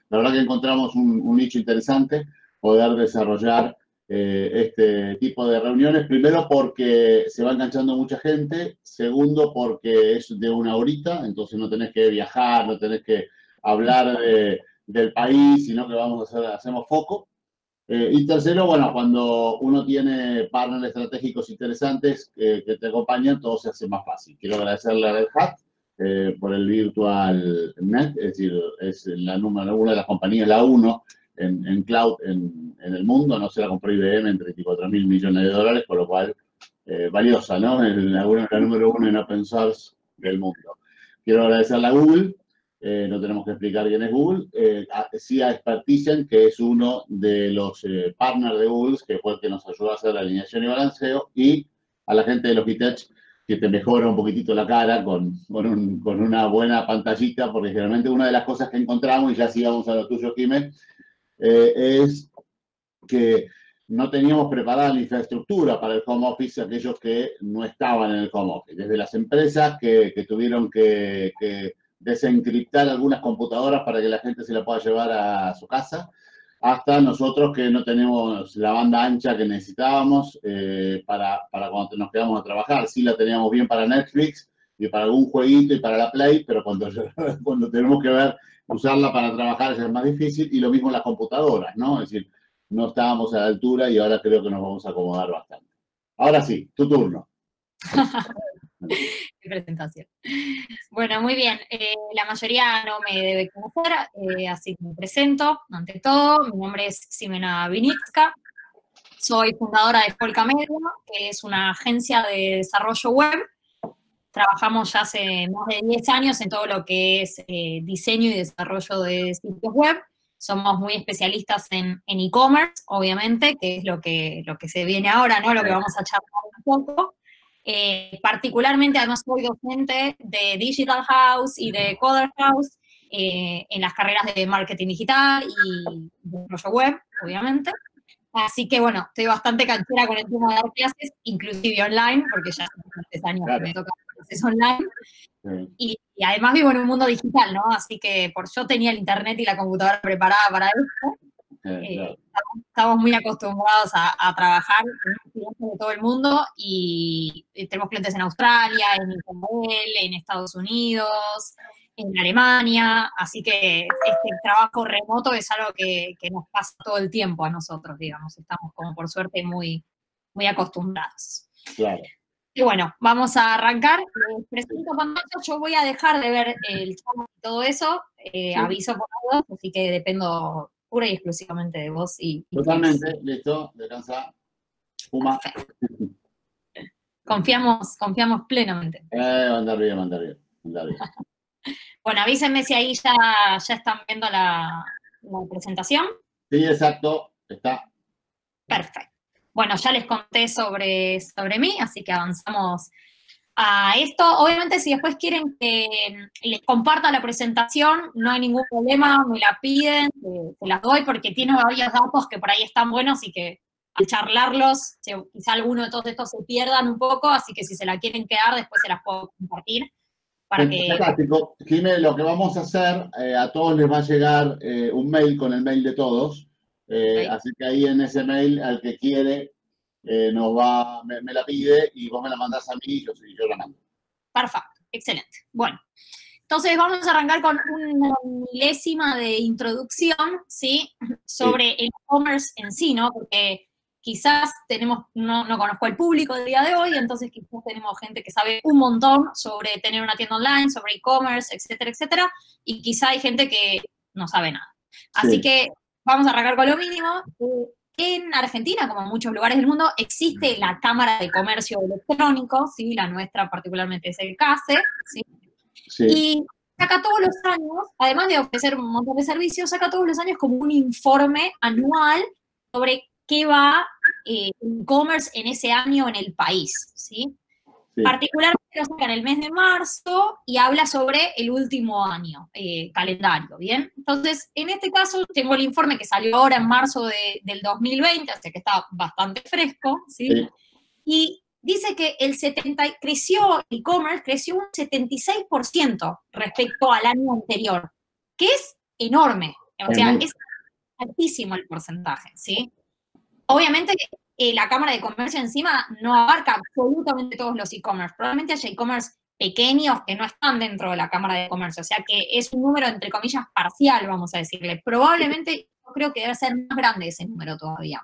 la verdad que encontramos un nicho interesante, poder desarrollar este tipo de reuniones, primero porque se va enganchando mucha gente, segundo porque es de una horita, entonces no tenés que viajar, no tenés que hablar del país, sino que hacemos foco. Y tercero, bueno, cuando uno tiene partners estratégicos interesantes que te acompañan, todo se hace más fácil. Quiero agradecerle a Red Hat por el Virtual Net, es decir, es la número una de las compañías, la uno en cloud en el mundo, no se la compró IBM en 34.000 millones de dólares, por lo cual valiosa, ¿no? La número uno en open source del mundo. Quiero agradecerle a Google. No tenemos que explicar quién es Google. Sí a Expertician, que es uno de los partners de Google, que fue el que nos ayudó a hacer la alineación y balanceo, y a la gente de Logitech, que te mejora un poquitito la cara con una buena pantallita, porque generalmente una de las cosas que encontramos, y ya sigamos a lo tuyo, Jiménez, es que no teníamos preparada la infraestructura para el home office aquellos que no estaban en el home office. Desde las empresas que tuvieron que desencriptar algunas computadoras para que la gente se la pueda llevar a su casa, hasta nosotros que no tenemos la banda ancha que necesitábamos para cuando nos quedamos a trabajar. Sí la teníamos bien para Netflix y para algún jueguito y para la Play, pero cuando tenemos que usarla para trabajar es más difícil, y lo mismo las computadoras, ¿no? Es decir, no estábamos a la altura y ahora creo que nos vamos a acomodar bastante. Ahora sí, tu turno. Qué presentación. Bueno, muy bien. La mayoría no me debe conocer, así que me presento. Ante todo, mi nombre es Ximena Vinitska. Soy fundadora de Polka Media, que es una agencia de desarrollo web. Trabajamos ya hace más de 10 años en todo lo que es diseño y desarrollo de sitios web. Somos muy especialistas en e-commerce, obviamente, que es lo que se viene ahora, ¿no? Lo que vamos a charlar un poco. Particularmente, además, soy docente de Digital House y de Coder House en las carreras de marketing digital y desarrollo web, obviamente. Así que, bueno, estoy bastante canchera con el tema de dar clases, inclusive online, porque ya hace 3 años que me toca clases online. Y además vivo en un mundo digital, ¿no? Así que yo tenía el internet y la computadora preparada para esto. Estamos muy acostumbrados a trabajar con clientes de todo el mundo y tenemos clientes en Australia, en Israel, en Estados Unidos, en Alemania, así que este trabajo remoto es algo que nos pasa todo el tiempo a nosotros, digamos, estamos como por suerte muy, muy acostumbrados. Claro. Y bueno, vamos a arrancar. Les presento pantalla, yo voy a dejar de ver el chat y todo eso, aviso por la voz, así que dependo pura y exclusivamente de vos. Totalmente, listo, descansa. Puma. Confiamos plenamente. Va a andar bien, va a andar bien. Bueno, avísenme si ahí ya están viendo la presentación. Sí, exacto, está. Perfecto. Bueno, ya les conté sobre mí, así que avanzamos a esto. Obviamente, si después quieren que les comparta la presentación, no hay ningún problema, me la piden, se las doy, porque tiene varios datos que por ahí están buenos y que al charlarlos, quizá alguno de todos estos se pierdan un poco, así que si se la quieren quedar, después se las puedo compartir. Fantástico. Jimé, lo que vamos a hacer, a todos les va a llegar un mail con el mail de todos. Así que ahí en ese mail, al que quiere, me la pide y vos me la mandás a mí y yo la mando. Perfecto, excelente. Bueno, entonces vamos a arrancar con una milésima de introducción, ¿sí? Sobre el e-commerce en sí, ¿no? Porque quizás no conozco al público del día de hoy, entonces quizás tenemos gente que sabe un montón sobre tener una tienda online, sobre e-commerce, etcétera, etcétera, y quizá hay gente que no sabe nada. Así que vamos a arrancar con lo mínimo. En Argentina, como en muchos lugares del mundo, existe la Cámara de Comercio Electrónico, ¿sí? La nuestra particularmente es el CACE, ¿sí? Y saca todos los años, además de ofrecer un montón de servicios, saca todos los años como un informe anual sobre qué va e-commerce en ese año en el país, ¿sí? Particularmente lo saca en el mes de marzo y habla sobre el último año, calendario, ¿bien? Entonces, en este caso, tengo el informe que salió ahora en marzo del 2020, así que está bastante fresco, ¿sí? Y dice que el e-commerce creció un 76% respecto al año anterior, que es enorme, O sea, es altísimo el porcentaje, ¿sí? Obviamente, la Cámara de Comercio encima no abarca absolutamente todos los e-commerce. Probablemente haya e-commerce pequeños que no están dentro de la Cámara de Comercio. O sea, que es un número, entre comillas, parcial, vamos a decirle. Probablemente, yo creo que debe ser más grande ese número todavía.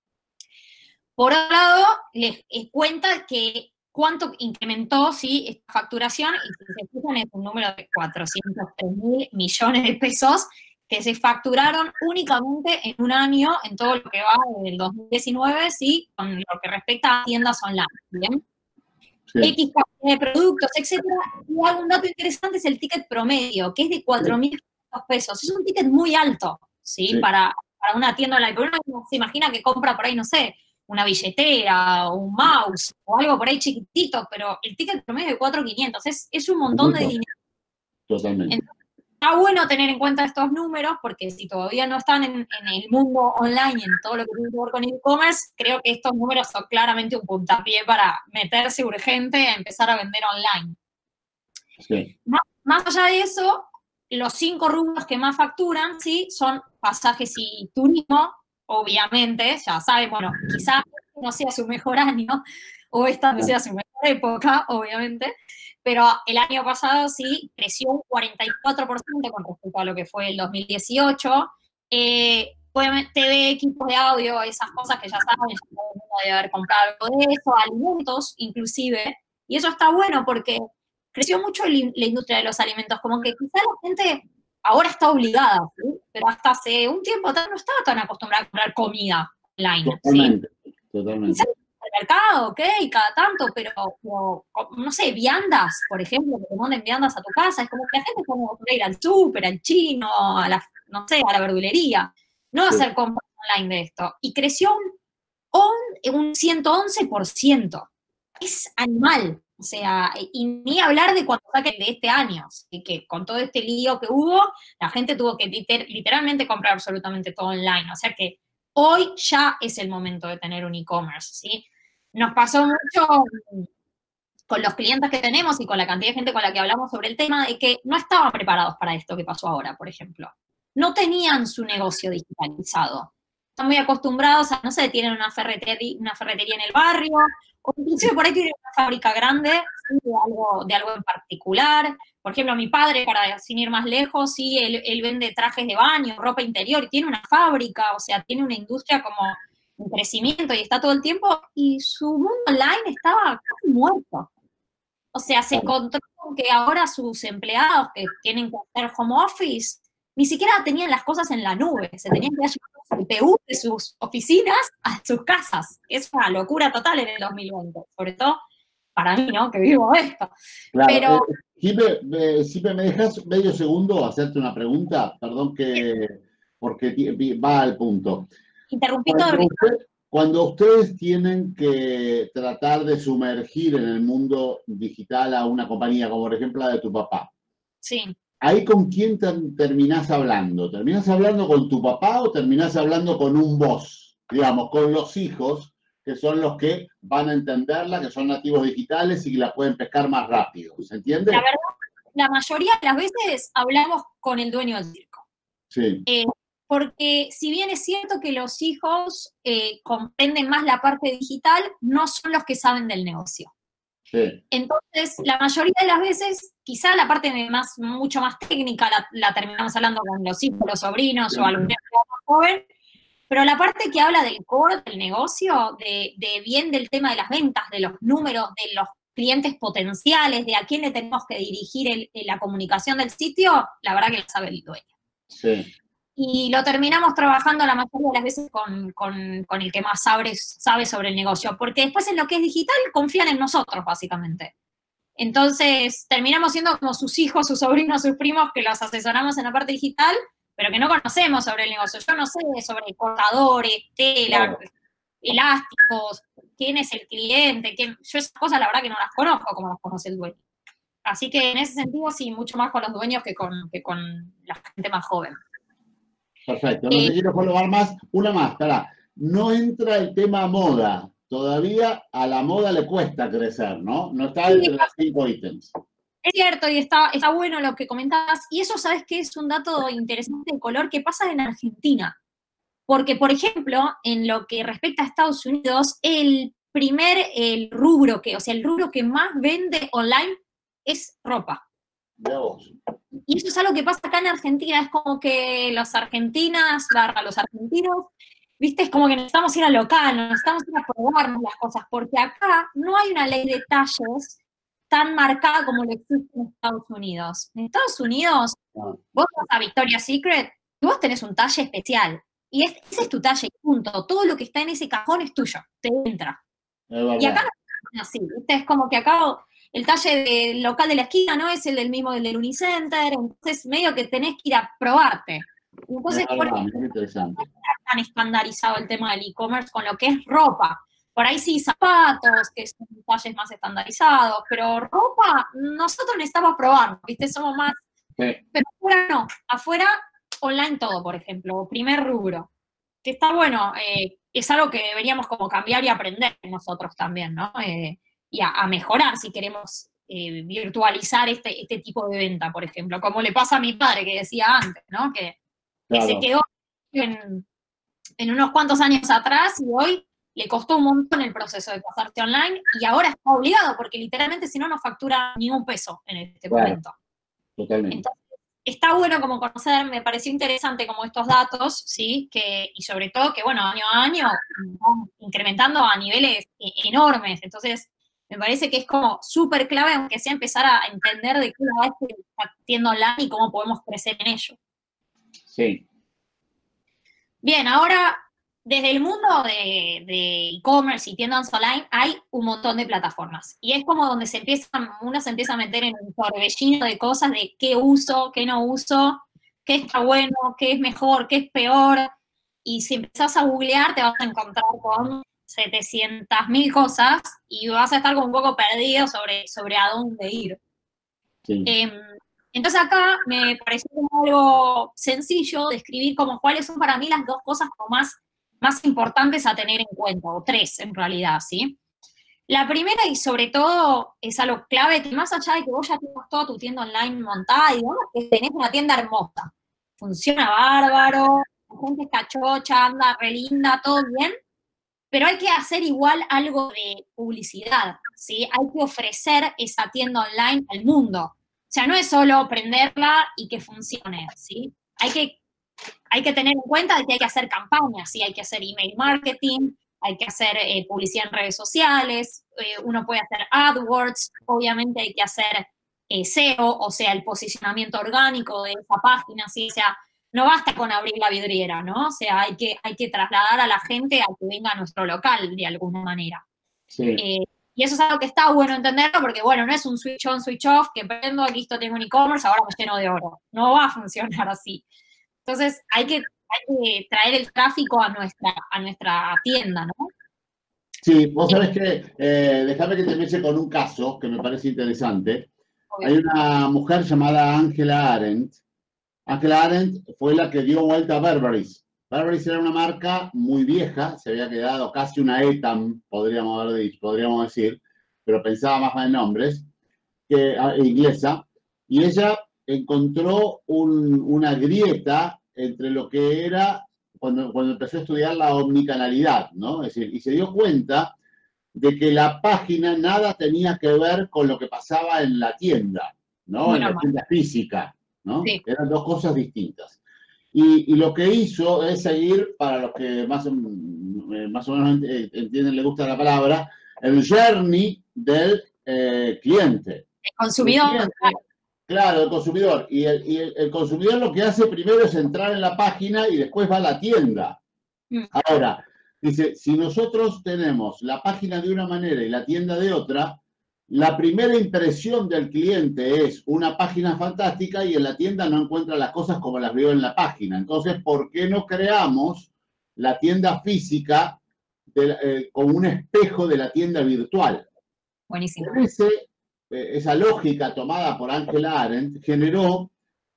Por otro lado, les cuenta que cuánto incrementó, ¿sí?, esta facturación, y si se fijan es un número de 403.000 millones de pesos que se facturaron únicamente en un año, en todo lo que va del 2019, ¿sí?, con lo que respecta a tiendas online, ¿bien? Sí. X cantidad de productos, etcétera. Y algún dato interesante es el ticket promedio, que es de 4.500 pesos. Es un ticket muy alto, ¿sí?, sí. Para una tienda online. Pero uno se imagina que compra por ahí, no sé, una billetera, o un mouse, o algo por ahí chiquitito, pero el ticket promedio de 4.500 es un montón de dinero. Totalmente. Entonces, está bueno tener en cuenta estos números, porque si todavía no están en el mundo online, en todo lo que tiene que ver con e-commerce, creo que estos números son claramente un puntapié para meterse urgente a empezar a vender online. Sí. Más allá de eso, los 5 rubros que más facturan, ¿sí?, son pasajes y turismo. Obviamente, ya saben, bueno, quizás no sea su mejor año, o esta no sea su mejor época, obviamente, pero el año pasado sí creció un 44% con respecto a lo que fue el 2018. Obviamente, TV, equipos de audio, esas cosas que ya saben, ya todo el mundo debe haber comprado algo de eso, alimentos inclusive, y eso está bueno porque creció mucho la industria de los alimentos, como que quizás la gente ahora está obligada, ¿sí?, pero hasta hace un tiempo atrás no estaba tan acostumbrada a comprar comida online. Totalmente, ¿sí? Totalmente. Quizás en el mercado, ok, cada tanto, pero no sé, viandas, por ejemplo, que te manden viandas a tu casa, es como que la gente es como ir al súper, al chino, no sé, a la verdulería, no va a hacer compras online de esto. Y creció un 111%. Es animal. O sea, y ni hablar de cuando saquen de este año, así que con todo este lío que hubo, la gente tuvo que literalmente comprar absolutamente todo online. O sea que hoy ya es el momento de tener un e-commerce, ¿sí? Nos pasó mucho con los clientes que tenemos y con la cantidad de gente con la que hablamos sobre el tema de que no estaban preparados para esto que pasó ahora, por ejemplo. No tenían su negocio digitalizado. Están muy acostumbrados a, no sé, tienen una ferretería en el barrio, o inclusive por ahí tienen una fábrica grande, ¿sí?, de algo en particular. Por ejemplo, mi padre, sin ir más lejos, sí, él vende trajes de baño, ropa interior, y tiene una fábrica, o sea, tiene una industria como en crecimiento y está todo el tiempo, y su mundo online estaba casi muerto. O sea, se encontró con que ahora sus empleados que tienen que hacer home office, ni siquiera tenían las cosas en la nube, se tenían que llevar el CPU de sus oficinas a sus casas. Es una locura total en el 2020, sobre todo para mí, ¿no?, que vivo esto. Claro, pero, si me dejas medio segundo hacerte una pregunta, perdón porque va al punto. Interrumpí todo. Cuando ustedes tienen que tratar de sumergir en el mundo digital a una compañía, como por ejemplo la de tu papá, sí. ¿Ahí con quién terminás hablando? ¿Terminás hablando con tu papá o terminás hablando con un boss? Digamos, con los hijos, que son los que van a entenderla, que son nativos digitales y que la pueden pescar más rápido. ¿Se entiende? La verdad, la mayoría de las veces hablamos con el dueño del circo. Sí. Porque si bien es cierto que los hijos comprenden más la parte digital, no son los que saben del negocio. Sí. Entonces, la mayoría de las veces, quizá la parte mucho más técnica la terminamos hablando con los hijos, los sobrinos, sí, o algún más joven, pero la parte que habla del core del negocio, bien del tema de las ventas, de los números, de los clientes potenciales, de a quién le tenemos que dirigir la comunicación del sitio, la verdad que lo sabe el dueño. Sí. Y lo terminamos trabajando la mayoría de las veces con el que más sabe sobre el negocio, porque después en lo que es digital confían en nosotros, básicamente. Entonces, terminamos siendo como sus hijos, sus sobrinos, sus primos, que los asesoramos en la parte digital, pero que no conocemos sobre el negocio. Yo no sé sobre cortadores, tela, elásticos, quién es el cliente, yo esas cosas la verdad que no las conozco como las conoce el dueño. Así que en ese sentido sí, mucho más con los dueños que con la gente más joven. Perfecto, no te quiero colocar más. Una más, espera. No entra el tema moda. Todavía a la moda le cuesta crecer, ¿no? No está entre los 5 ítems. Es cierto, y está bueno lo que comentabas. Y eso, ¿sabes qué? Es un dato interesante de color que pasa en Argentina. Porque, por ejemplo, en lo que respecta a Estados Unidos, el rubro o sea, el rubro que más vende online es ropa. Mirá vos. Y eso es algo que pasa acá en Argentina, es como que las argentinas, los argentinos, viste, es como que necesitamos ir al local, necesitamos ir a probarnos las cosas, porque acá no hay una ley de talles tan marcada como lo existe en Estados Unidos. En Estados Unidos, vos vas a Victoria's Secret y vos tenés un talle especial. Y ese es tu talle, punto. Todo lo que está en ese cajón es tuyo, te entra. Y acá no es así, ¿viste? Es como que acá el talle del local de la esquina no es el del mismo del Unicenter, entonces medio que tenés que ir a probarte. Entonces, por eso es interesante. no está tan estandarizado el tema del e-commerce con lo que es ropa. Por ahí sí, zapatos, que son talles más estandarizados, pero ropa, nosotros necesitamos probar, ¿viste? Somos más. Sí. Pero afuera no. Afuera, online todo, por ejemplo, primer rubro. Que está bueno, es algo que deberíamos como cambiar y aprender nosotros también, ¿no? Y a mejorar si queremos virtualizar este tipo de venta, por ejemplo, como le pasa a mi padre que decía antes, ¿no? Que Claro. se quedó en unos cuantos años atrás y hoy le costó un montón el proceso de pasarse online y ahora está obligado porque literalmente si no no factura ni un peso en este momento. Totalmente. Entonces, está bueno como conocer, me pareció interesante como estos datos, ¿sí? Y sobre todo que, bueno, año a año van incrementando a niveles enormes. Entonces, me parece que es como súper clave, aunque sea empezar a entender de qué va este tienda online y cómo podemos crecer en ello. Sí. Bien, ahora, desde el mundo de e-commerce y tiendas online, hay un montón de plataformas. Y es como donde uno se empieza a meter en un torbellino de cosas de qué uso, qué no uso, qué está bueno, qué es mejor, qué es peor. Y si empezás a googlear, te vas a encontrar con 700.000 cosas y vas a estar como un poco perdido sobre a dónde ir. Sí. Entonces acá me pareció como algo sencillo describir como cuáles son para mí las dos cosas como más importantes a tener en cuenta, o tres en realidad, ¿sí? La primera y sobre todo es algo clave, que más allá de que vos ya tengas toda tu tienda online montada, y digamos que tenés una tienda hermosa, funciona bárbaro, la gente es cachocha, anda re linda, todo bien, pero hay que hacer igual algo de publicidad, ¿sí? Hay que ofrecer esa tienda online al mundo. O sea, no es solo prenderla y que funcione, ¿sí? Hay que tener en cuenta que hay que hacer campañas, ¿sí? Hay que hacer email marketing, hay que hacer publicidad en redes sociales, uno puede hacer AdWords, obviamente hay que hacer SEO, o sea, el posicionamiento orgánico de esa página, ¿sí? O sea, no basta con abrir la vidriera, ¿no? O sea, hay que trasladar a la gente a que venga a nuestro local de alguna manera. Sí. Y eso es algo que está bueno entenderlo porque, bueno, no es un switch on, switch off, que prendo, listo, tengo un e-commerce, ahora me lleno de oro. No va a funcionar así. Entonces, hay que traer el tráfico a nuestra tienda, ¿no? Sí, vos sabés que, déjame que te meche con un caso que me parece interesante. Obvio. Hay una mujer llamada Angela Arendt. Angela Arendt fue la que dio vuelta a Burberry. Burberry era una marca muy vieja, se había quedado casi una Etam, podríamos decir, pero pensaba más en nombres, inglesa, y ella encontró una grieta entre lo que era cuando empezó a estudiar la omnicanalidad, ¿no? Es decir, y se dio cuenta de que la página nada tenía que ver con lo que pasaba en la tienda, ¿no? Muy En la normal. tienda física, ¿no? Sí. Eran dos cosas distintas. Y lo que hizo es seguir, para los que más o menos entienden, le gusta la palabra, el journey del cliente. El consumidor. El cliente, claro, el consumidor. Y el consumidor lo que hace primero es entrar en la página y después va a la tienda. Ahora, dice, si nosotros tenemos la página de una manera y la tienda de otra, la primera impresión del cliente es una página fantástica y en la tienda no encuentra las cosas como las vio en la página. Entonces, ¿por qué no creamos la tienda física como un espejo de la tienda virtual? Buenísimo. Esa lógica tomada por Angela Arendt generó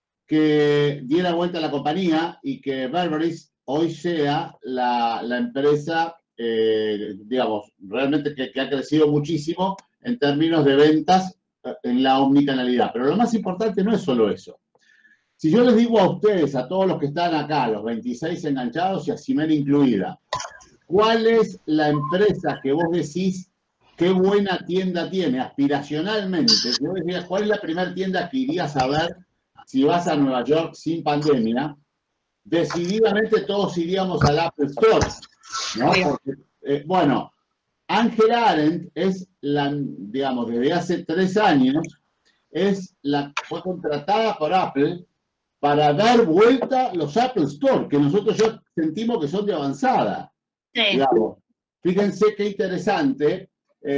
que diera vuelta a la compañía y que Burberry hoy sea la empresa, digamos, realmente que ha crecido muchísimo en términos de ventas en la omnicanalidad. Pero lo más importante no es solo eso. Si yo les digo a ustedes, a todos los que están acá, los 26 enganchados y a Ximena incluida, ¿cuál es la empresa que vos decís qué buena tienda tiene aspiracionalmente? Si vos decías, ¿cuál es la primera tienda que irías a ver si vas a Nueva York sin pandemia? Decididamente todos iríamos al Apple Store, ¿no? Porque, bueno, Hannah Arendt es la, digamos, desde hace 3 años, fue contratada por Apple para dar vuelta los Apple Store, que nosotros ya sentimos que son de avanzada. Sí. Digamos. Fíjense qué interesante.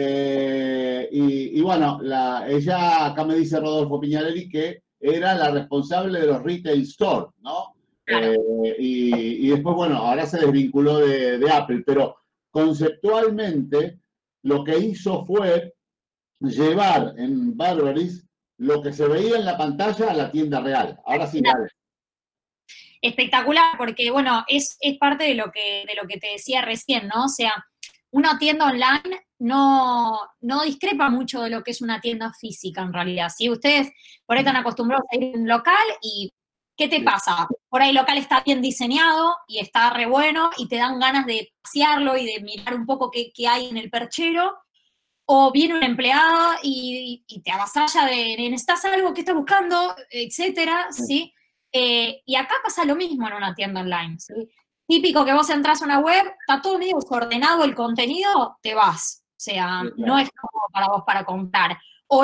Y bueno, ella, acá me dice Rodolfo Piñarelli, que era la responsable de los retail store, ¿no? Claro. Y después, bueno, ahora se desvinculó de Apple, pero conceptualmente lo que hizo fue llevar en Burberry's lo que se veía en la pantalla a la tienda real. Ahora sí, dale. Espectacular, porque bueno, es parte de lo que te decía recién, ¿no? O sea, una tienda online no discrepa mucho de lo que es una tienda física en realidad. Si ustedes por ahí están acostumbrados a ir a un local y ¿qué te pasa? Por ahí el local está bien diseñado y está re bueno y te dan ganas de pasearlo y de mirar un poco qué hay en el perchero. O viene una empleada y te avasalla de necesitas algo que estás buscando, etcétera, ¿sí? Y acá pasa lo mismo en una tienda online, ¿sí? Típico que vos entras a una web, está todo medio desordenado el contenido, te vas. O sea, no es como para vos para comprar.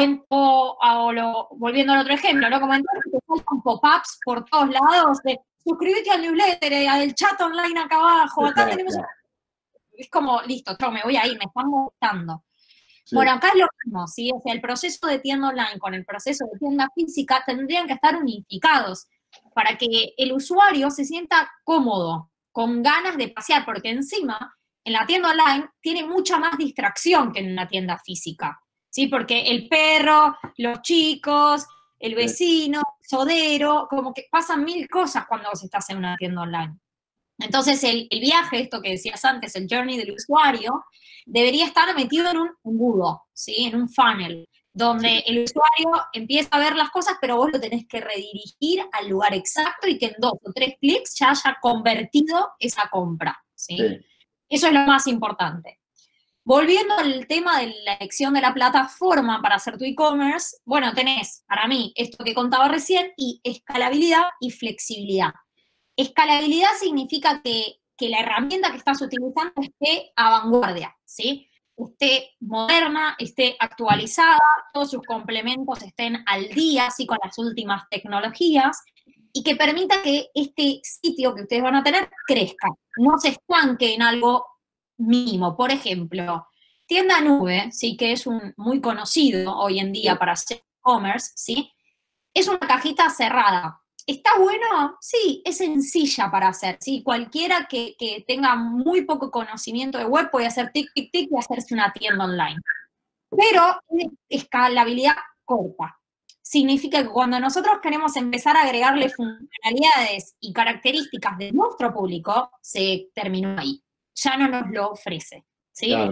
Volviendo al otro ejemplo, ¿no? Como entrar, te faltan pop-ups por todos lados de suscríbete al newsletter, al chat online acá abajo, acá tenemos... Es como, listo, chau, me voy a ir, me están gustando. Sí. Bueno, acá es lo mismo, ¿sí? O sea, el proceso de tienda online con el proceso de tienda física tendrían que estar unificados para que el usuario se sienta cómodo, con ganas de pasear, porque encima, en la tienda online tiene mucha más distracción que en una tienda física, ¿sí? Porque el perro, los chicos, el vecino, el sodero, como que pasan 1000 cosas cuando vos estás en una tienda online. Entonces, el viaje, esto que decías antes, el journey del usuario, debería estar metido en un embudo, ¿sí? En un funnel, donde el usuario empieza a ver las cosas, pero vos lo tenés que redirigir al lugar exacto y que en 2 o 3 clics ya haya convertido esa compra, ¿sí? Eso es lo más importante. Volviendo al tema de la elección de la plataforma para hacer tu e-commerce, bueno, tenés, para mí, esto que contaba recién, y escalabilidad y flexibilidad. Escalabilidad significa que la herramienta que estás utilizando esté a vanguardia, ¿sí? Esté moderna, esté actualizada, todos sus complementos estén al día, ¿sí? Con las últimas tecnologías, y que permita que este sitio que ustedes van a tener crezca, no se estanque en algo mínimo. Por ejemplo, Tienda Nube, ¿sí? Que es muy conocido hoy en día para hacer e-commerce, ¿sí? Es una cajita cerrada. ¿Está bueno? Sí, es sencilla para hacer, ¿sí? Cualquiera que tenga muy poco conocimiento de web puede hacer tic, tic, tic y hacerse una tienda online. Pero escalabilidad corta. Significa que cuando nosotros queremos empezar a agregarle funcionalidades y características de nuestro público, se terminó ahí. Ya no nos lo ofrece, ¿sí? Claro.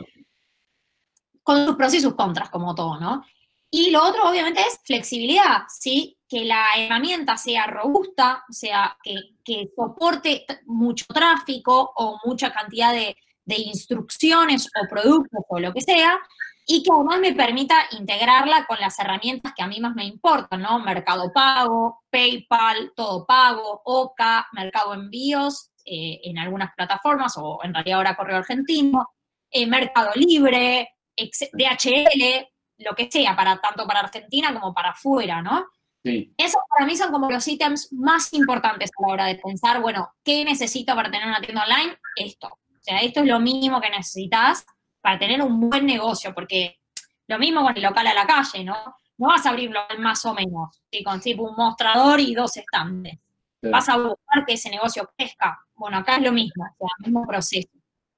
Con sus pros y sus contras, como todo, ¿no? Y lo otro, obviamente, es flexibilidad, ¿sí? Que la herramienta sea robusta, o sea, que soporte mucho tráfico o mucha cantidad de instrucciones o productos o lo que sea, y que además me permita integrarla con las herramientas que a mí más me importan, ¿no? Mercado Pago, PayPal, Todo Pago, Oca, Mercado Envíos, en algunas plataformas, o en realidad ahora Correo Argentino, Mercado Libre, DHL, lo que sea, tanto para Argentina como para afuera, ¿no? Sí. Esos para mí son como los ítems más importantes a la hora de pensar, bueno, ¿qué necesito para tener una tienda online? Esto. O sea, esto es lo mínimo que necesitas para tener un buen negocio, porque lo mismo con el local a la calle, ¿no? No vas a abrirlo más o menos, ¿sí? Con tipo un mostrador y 2 estantes. Sí. Vas a buscar que ese negocio crezca. Bueno, acá es lo mismo, o sea, el mismo proceso.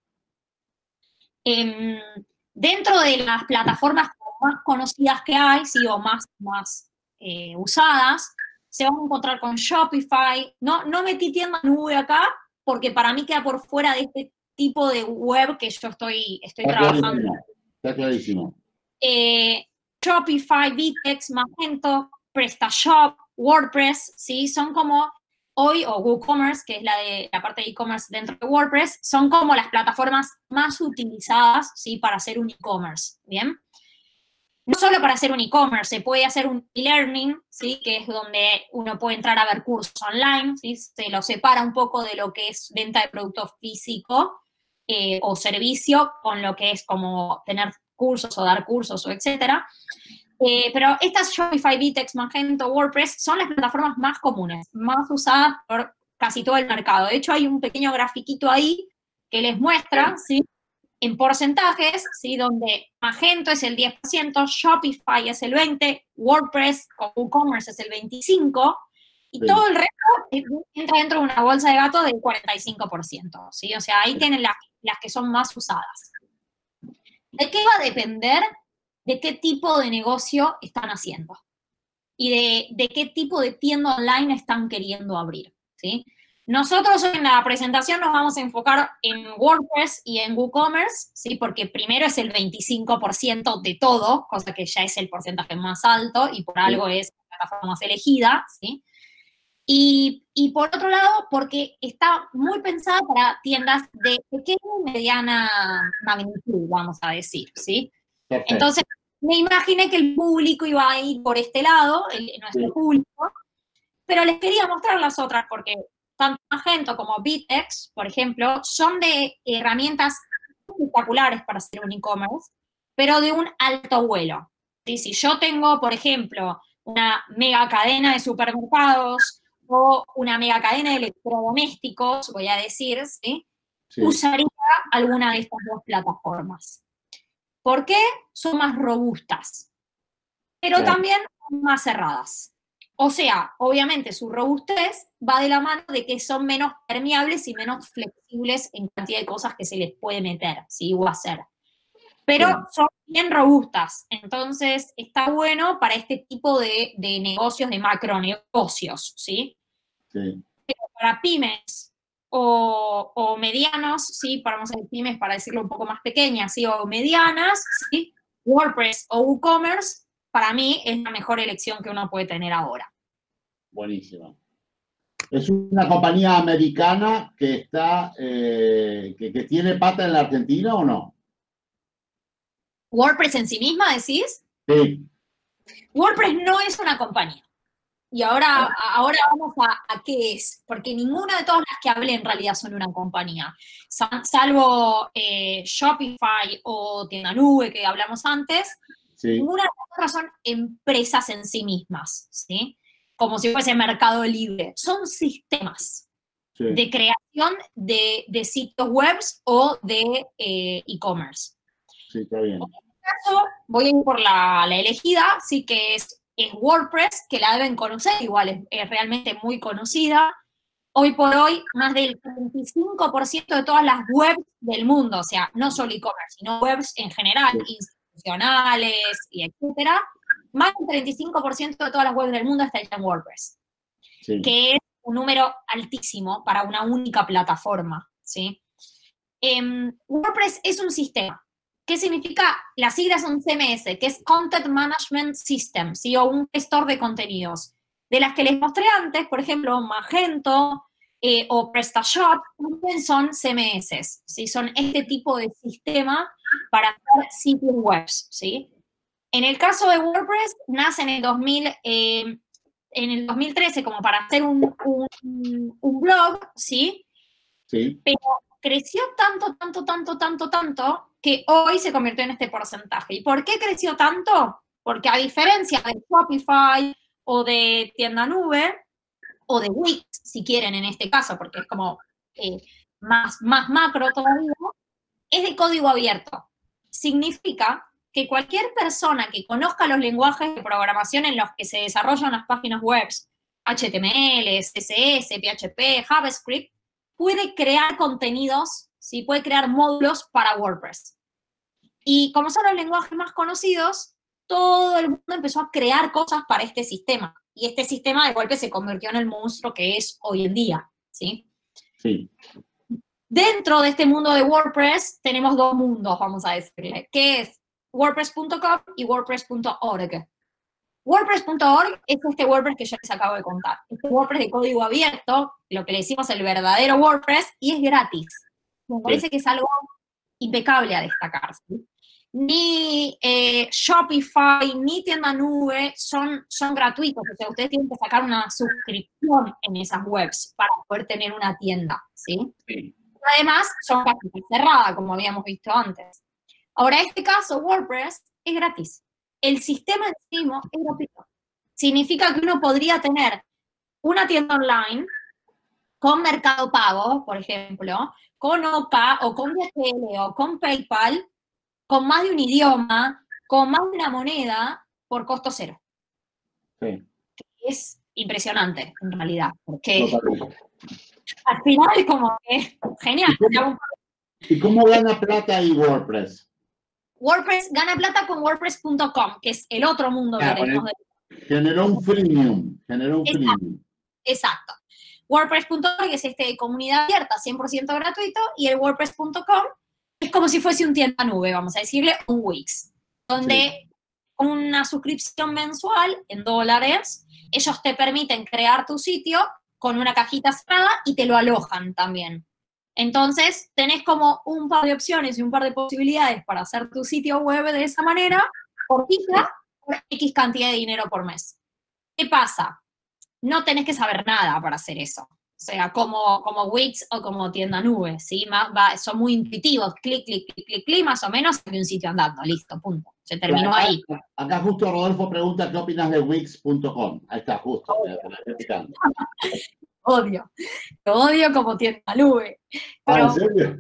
Dentro de las plataformas más conocidas que hay, sí, o más usadas, se van a encontrar con Shopify. No metí Tienda Nube acá, porque para mí queda por fuera de este tipo de web que yo estoy trabajando. Está clarísimo. Shopify, Vitex, Magento, PrestaShop, WordPress, ¿sí? Son como hoy, o WooCommerce, que es la parte de e-commerce dentro de WordPress, son como las plataformas más utilizadas, ¿sí? Para hacer un e-commerce, ¿bien? No solo para hacer un e-commerce, se puede hacer un e-learning, ¿sí? Que es donde uno puede entrar a ver cursos online, ¿sí? Se lo separa un poco de lo que es venta de producto físico o servicio con lo que es como tener cursos o dar cursos o etcétera. Pero estas Shopify, Vitex, Magento, WordPress son las plataformas más comunes, más usadas por casi todo el mercado. De hecho, hay un pequeño grafiquito ahí que les muestra, ¿sí? En porcentajes, ¿sí? Donde Magento es el 10%, Shopify es el 20%, WordPress con WooCommerce es el 25%, y todo el resto entra dentro de una bolsa de gato del 45%, ¿sí? O sea, ahí tienen las que son más usadas. ¿De qué va a depender? De qué tipo de negocio están haciendo y de qué tipo de tienda online están queriendo abrir, ¿sí? Nosotros en la presentación nos vamos a enfocar en WordPress y en WooCommerce, ¿sí? Porque primero es el 25% de todo, cosa que ya es el porcentaje más alto y por algo es la plataforma más elegida, ¿sí? Y por otro lado, porque está muy pensada para tiendas de pequeña y mediana magnitud, vamos a decir, ¿sí? Perfecto. Entonces, me imaginé que el público iba a ir por este lado, nuestro público, pero les quería mostrar las otras porque tanto Magento como Vitex, por ejemplo, son de herramientas espectaculares para hacer un e-commerce, pero de un alto vuelo. ¿Sí? Si yo tengo, por ejemplo, una mega cadena de supermercados o una mega cadena de electrodomésticos, voy a decir, ¿sí? Usaría alguna de estas dos plataformas. ¿Por qué? Son más robustas, pero también más cerradas. O sea, obviamente su robustez va de la mano de que son menos permeables y menos flexibles en cantidad de cosas que se les puede meter, ¿sí? O hacer. Pero son bien robustas, entonces está bueno para este tipo de negocios, de macronegocios, ¿sí? Sí. Pero para pymes o medianos, ¿sí? Vamos a decir pymes para decirlo un poco más pequeñas, ¿sí? O medianas, ¿sí? WordPress o WooCommerce, para mí es la mejor elección que uno puede tener ahora. Buenísimo. ¿Es una compañía americana que está, que tiene pata en la Argentina o no? ¿WordPress en sí misma, decís? Sí. WordPress no es una compañía. Y ahora vamos a qué es, porque ninguna de todas las que hablé en realidad son una compañía, salvo Shopify o Tienda Nube que hablamos antes, ninguna de las otras son empresas en sí mismas, ¿sí? Como si fuese Mercado Libre, son sistemas de creación de sitios web o de e-commerce. Sí, está bien. En este caso, voy a ir por la elegida, sí que es WordPress, que la deben conocer, igual es realmente muy conocida. Hoy por hoy, más del 35% de todas las webs del mundo, o sea, no solo e-commerce, sino webs en general, institucionales y etcétera, más del 35% de todas las webs del mundo está hecha en WordPress, que es un número altísimo para una única plataforma, ¿sí? WordPress es un sistema. ¿Qué significa? Las siglas son CMS, que es Content Management System, ¿sí? O un gestor de contenidos. De las que les mostré antes, por ejemplo, Magento o PrestaShop, también son CMS, ¿sí? Son este tipo de sistema para hacer sitios web, ¿sí? En el caso de WordPress, nace en el 2013 como para hacer un blog, ¿sí? Sí. Pero creció tanto, que hoy se convirtió en este porcentaje. ¿Y por qué creció tanto? Porque a diferencia de Shopify o de Tienda Nube, o de Wix, si quieren en este caso, porque es como más macro todavía, es de código abierto. Significa que cualquier persona que conozca los lenguajes de programación en los que se desarrollan las páginas web, HTML, CSS, PHP, JavaScript, puede crear contenidos, ¿sí? Puede crear módulos para WordPress. Y como son los lenguajes más conocidos, todo el mundo empezó a crear cosas para este sistema. Y este sistema de golpe se convirtió en el monstruo que es hoy en día, ¿sí? Sí. Dentro de este mundo de WordPress tenemos dos mundos, vamos a decirle, que es WordPress.com y WordPress.org. WordPress.org es este WordPress que yo les acabo de contar. Este WordPress de código abierto, lo que le decimos el verdadero WordPress, y es gratis. Me parece que es algo impecable a destacar, ¿sí? Ni Shopify, ni tienda nube son gratuitos. O sea, ustedes tienen que sacar una suscripción en esas webs para poder tener una tienda, ¿sí? Sí. Además, son páginas cerradas, como habíamos visto antes. Ahora, en este caso, WordPress es gratis. El sistema en sí mismo es gratuito. Significa que uno podría tener una tienda online con Mercado Pago, por ejemplo, con OK, o con DHL, o con PayPal, con más de un idioma, con más de una moneda, por costo cero. Sí. Es impresionante, en realidad, porque Totalmente. al final es como que genial. ¿Y cómo gana plata ahí WordPress? WordPress gana plata con WordPress.com, que es el otro mundo que tenemos. Generó un freemium. Exacto. WordPress.org es de comunidad abierta, 100% gratuito, y el WordPress.com es como si fuese un tienda nube, vamos a decirle, un Wix, donde con una suscripción mensual en $, ellos te permiten crear tu sitio con una cajita cerrada y te lo alojan también. Entonces, tenés como un par de opciones y un par de posibilidades para hacer tu sitio web de esa manera, por X cantidad de dinero por mes. ¿Qué pasa? No tenés que saber nada para hacer eso. O sea, como Wix o como tienda nube, ¿sí? Son muy intuitivos, clic, clic, clic, clic, clic, más o menos, hay un sitio andando, listo, punto. Se terminó ahí. Acá justo Rodolfo pregunta qué opinas de Wix.com. Ahí está, justo. Lo odio como tienda nube. Pero, ¿en serio?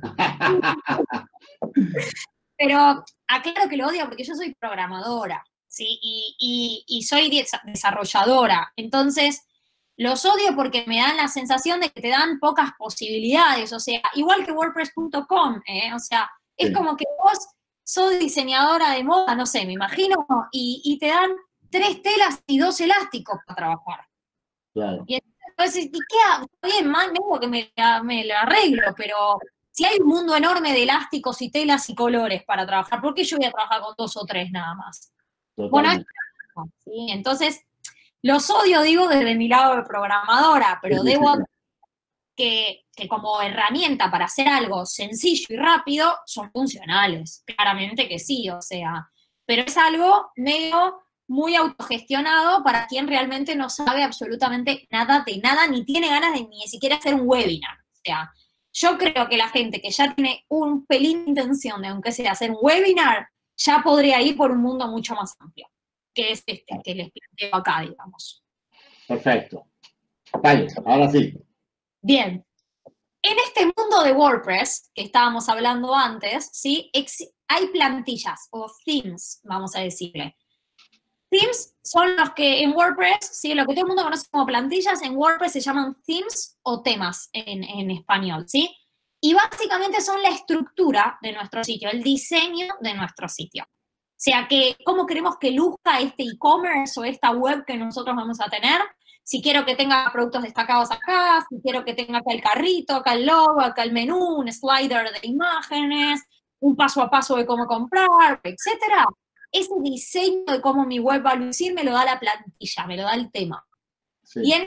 Pero aclaro que lo odio porque yo soy programadora, ¿sí? Y soy desarrolladora. Entonces, los odio porque me dan la sensación de que te dan pocas posibilidades. O sea, igual que WordPress.com, O sea, es como que vos sos diseñadora de moda, no sé, me imagino, y te dan 3 telas y 2 elásticos para trabajar. Claro. Y entonces, ¿y qué hago? Está bien, mal, que me lo arreglo, pero si hay un mundo enorme de elásticos y telas y colores para trabajar, ¿por qué yo voy a trabajar con 2 o 3 nada más? Totalmente. Bueno, ¿sí? Entonces, los odio, digo, desde mi lado de programadora, pero debo que como herramienta para hacer algo sencillo y rápido, son funcionales. Claramente que sí, o sea, pero es algo medio muy autogestionado para quien realmente no sabe absolutamente nada de nada, ni tiene ganas de ni siquiera hacer un webinar. O sea, yo creo que la gente que ya tiene un pelín de intención de, aunque sea hacer un webinar, ya podría ir por un mundo mucho más amplio, que es este que les planteo acá, digamos. Perfecto. Vale, ahora sí. Bien. En este mundo de WordPress, que estábamos hablando antes, ¿sí? Hay plantillas o themes, vamos a decirle. Themes son los que en WordPress, ¿sí? Lo que todo el mundo conoce como plantillas, en WordPress se llaman themes o temas en español, ¿sí? Y básicamente son la estructura de nuestro sitio, el diseño de nuestro sitio. O sea, que cómo queremos que luzca este e-commerce o esta web que nosotros vamos a tener. Si quiero que tenga productos destacados acá, si quiero que tenga acá el carrito, acá el logo, acá el menú, un slider de imágenes, un paso a paso de cómo comprar, etcétera. Ese diseño de cómo mi web va a lucir me lo da la plantilla, me lo da el tema. Sí. Y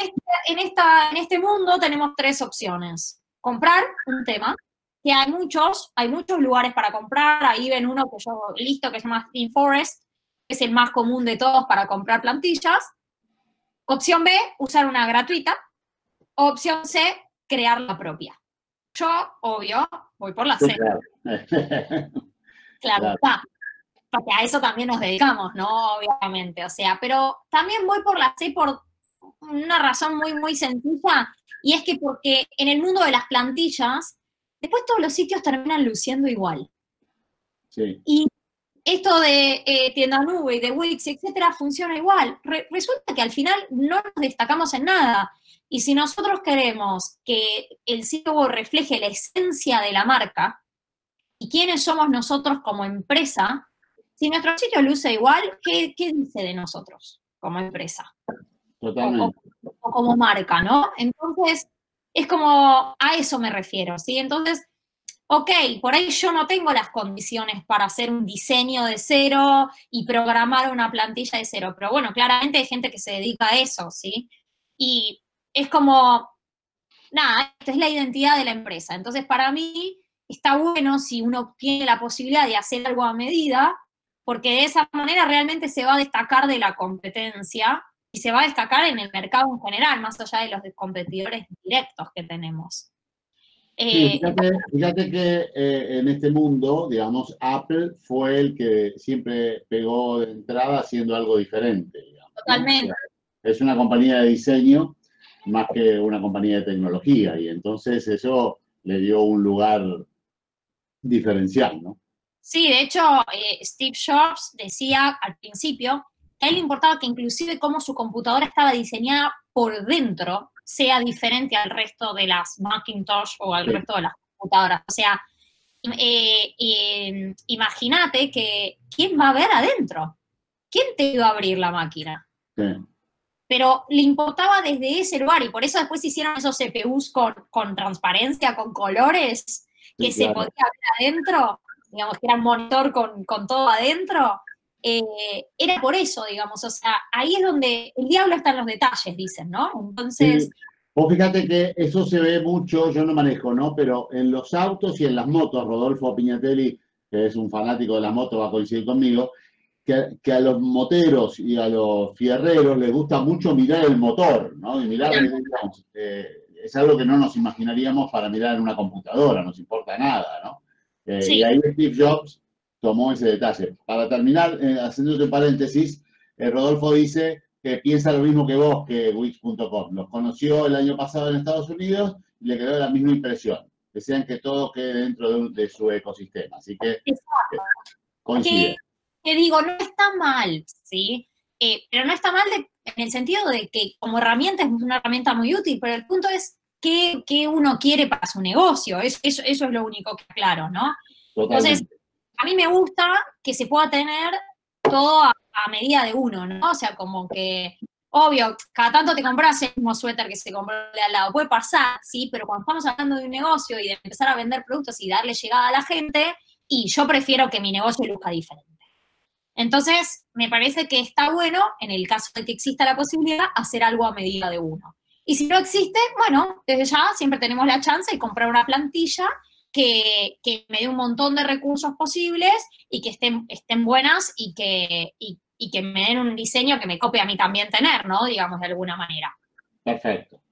en este mundo tenemos 3 opciones. Comprar un tema, que hay muchos lugares para comprar. Ahí ven uno que yo listo que se llama ThemeForest, que es el más común de todos para comprar plantillas. Opción B, usar una gratuita. Opción C, crear la propia. Yo, obvio, voy por la C. Claro, está. Porque a eso también nos dedicamos, ¿no? Obviamente, o sea, pero también voy por la C por una razón muy, muy sencilla, y es que porque en el mundo de las plantillas, después todos los sitios terminan luciendo igual. Sí. Y esto de tienda nube y de Wix, etcétera, funciona igual. Resulta que al final no nos destacamos en nada. Y si nosotros queremos que el sitio web refleje la esencia de la marca y quiénes somos nosotros como empresa, si nuestro sitio luce igual, ¿qué dice de nosotros como empresa? Totalmente. O como marca, ¿no? Entonces, es como, a eso me refiero, ¿sí? Entonces, ok, por ahí yo no tengo las condiciones para hacer un diseño de cero y programar una plantilla de cero, pero bueno, claramente hay gente que se dedica a eso, ¿sí? Y es como, nada, esta es la identidad de la empresa. Entonces, para mí, está bueno si uno tiene la posibilidad de hacer algo a medida, porque de esa manera realmente se va a destacar de la competencia y se va a destacar en el mercado en general, más allá de los competidores directos que tenemos. Sí, fíjate que en este mundo, digamos, Apple fue el que siempre pegó de entrada haciendo algo diferente, digamos, ¿no? O Totalmente. sea, es una compañía de diseño más que una compañía de tecnología, y entonces eso le dio un lugar diferencial, ¿no? Sí, de hecho, Steve Jobs decía al principio que a él le importaba que inclusive cómo su computadora estaba diseñada por dentro sea diferente al resto de las Macintosh o al Sí, resto de las computadoras. O sea, imagínate que ¿quién va a ver adentro? ¿Quién te iba a abrir la máquina? sí, Pero le importaba desde ese lugar y por eso después hicieron esos CPUs con transparencia, con colores, que sí, se podía claro. ver adentro, digamos que era un monitor con todo adentro. Era por eso, digamos, o sea, ahí es donde el diablo está en los detalles, dicen, ¿no? Entonces, Sí, vos fíjate que eso se ve mucho, yo no manejo, ¿no? Pero en los autos y en las motos, Rodolfo Piñatelli, que es un fanático de las motos, va a coincidir conmigo, que a los moteros y a los fierreros les gusta mucho mirar el motor, ¿no? Y mirar, digamos, es algo que no nos imaginaríamos para mirar en una computadora, nos importa nada, ¿no? Y sí, ahí Steve Jobs tomó ese detalle. Para terminar, haciéndote un paréntesis, Rodolfo dice que piensa lo mismo que vos, que Wix.com. Los conoció el año pasado en Estados Unidos y le quedó la misma impresión. Desean que todo quede dentro de su ecosistema. Así que que, coincide. que digo, no está mal, ¿sí? Pero no está mal en el sentido de que como herramienta es una herramienta muy útil, pero el punto es qué uno quiere para su negocio, eso es lo único que claro, ¿no? Entonces, Totalmente. a mí me gusta que se pueda tener todo a medida de uno, ¿no? O sea, como que, obvio, cada tanto te compras el mismo suéter que se compró de al lado, puede pasar, ¿sí? Pero cuando estamos hablando de un negocio y de empezar a vender productos y darle llegada a la gente, y yo prefiero que mi negocio luzca diferente. Entonces, me parece que está bueno, en el caso de que exista la posibilidad, hacer algo a medida de uno. Y si no existe, bueno, desde ya siempre tenemos la chance de comprar una plantilla que me dé un montón de recursos posibles y que estén buenas y que me den un diseño que me copie a mí también tener, ¿no? Digamos, de alguna manera. Perfecto.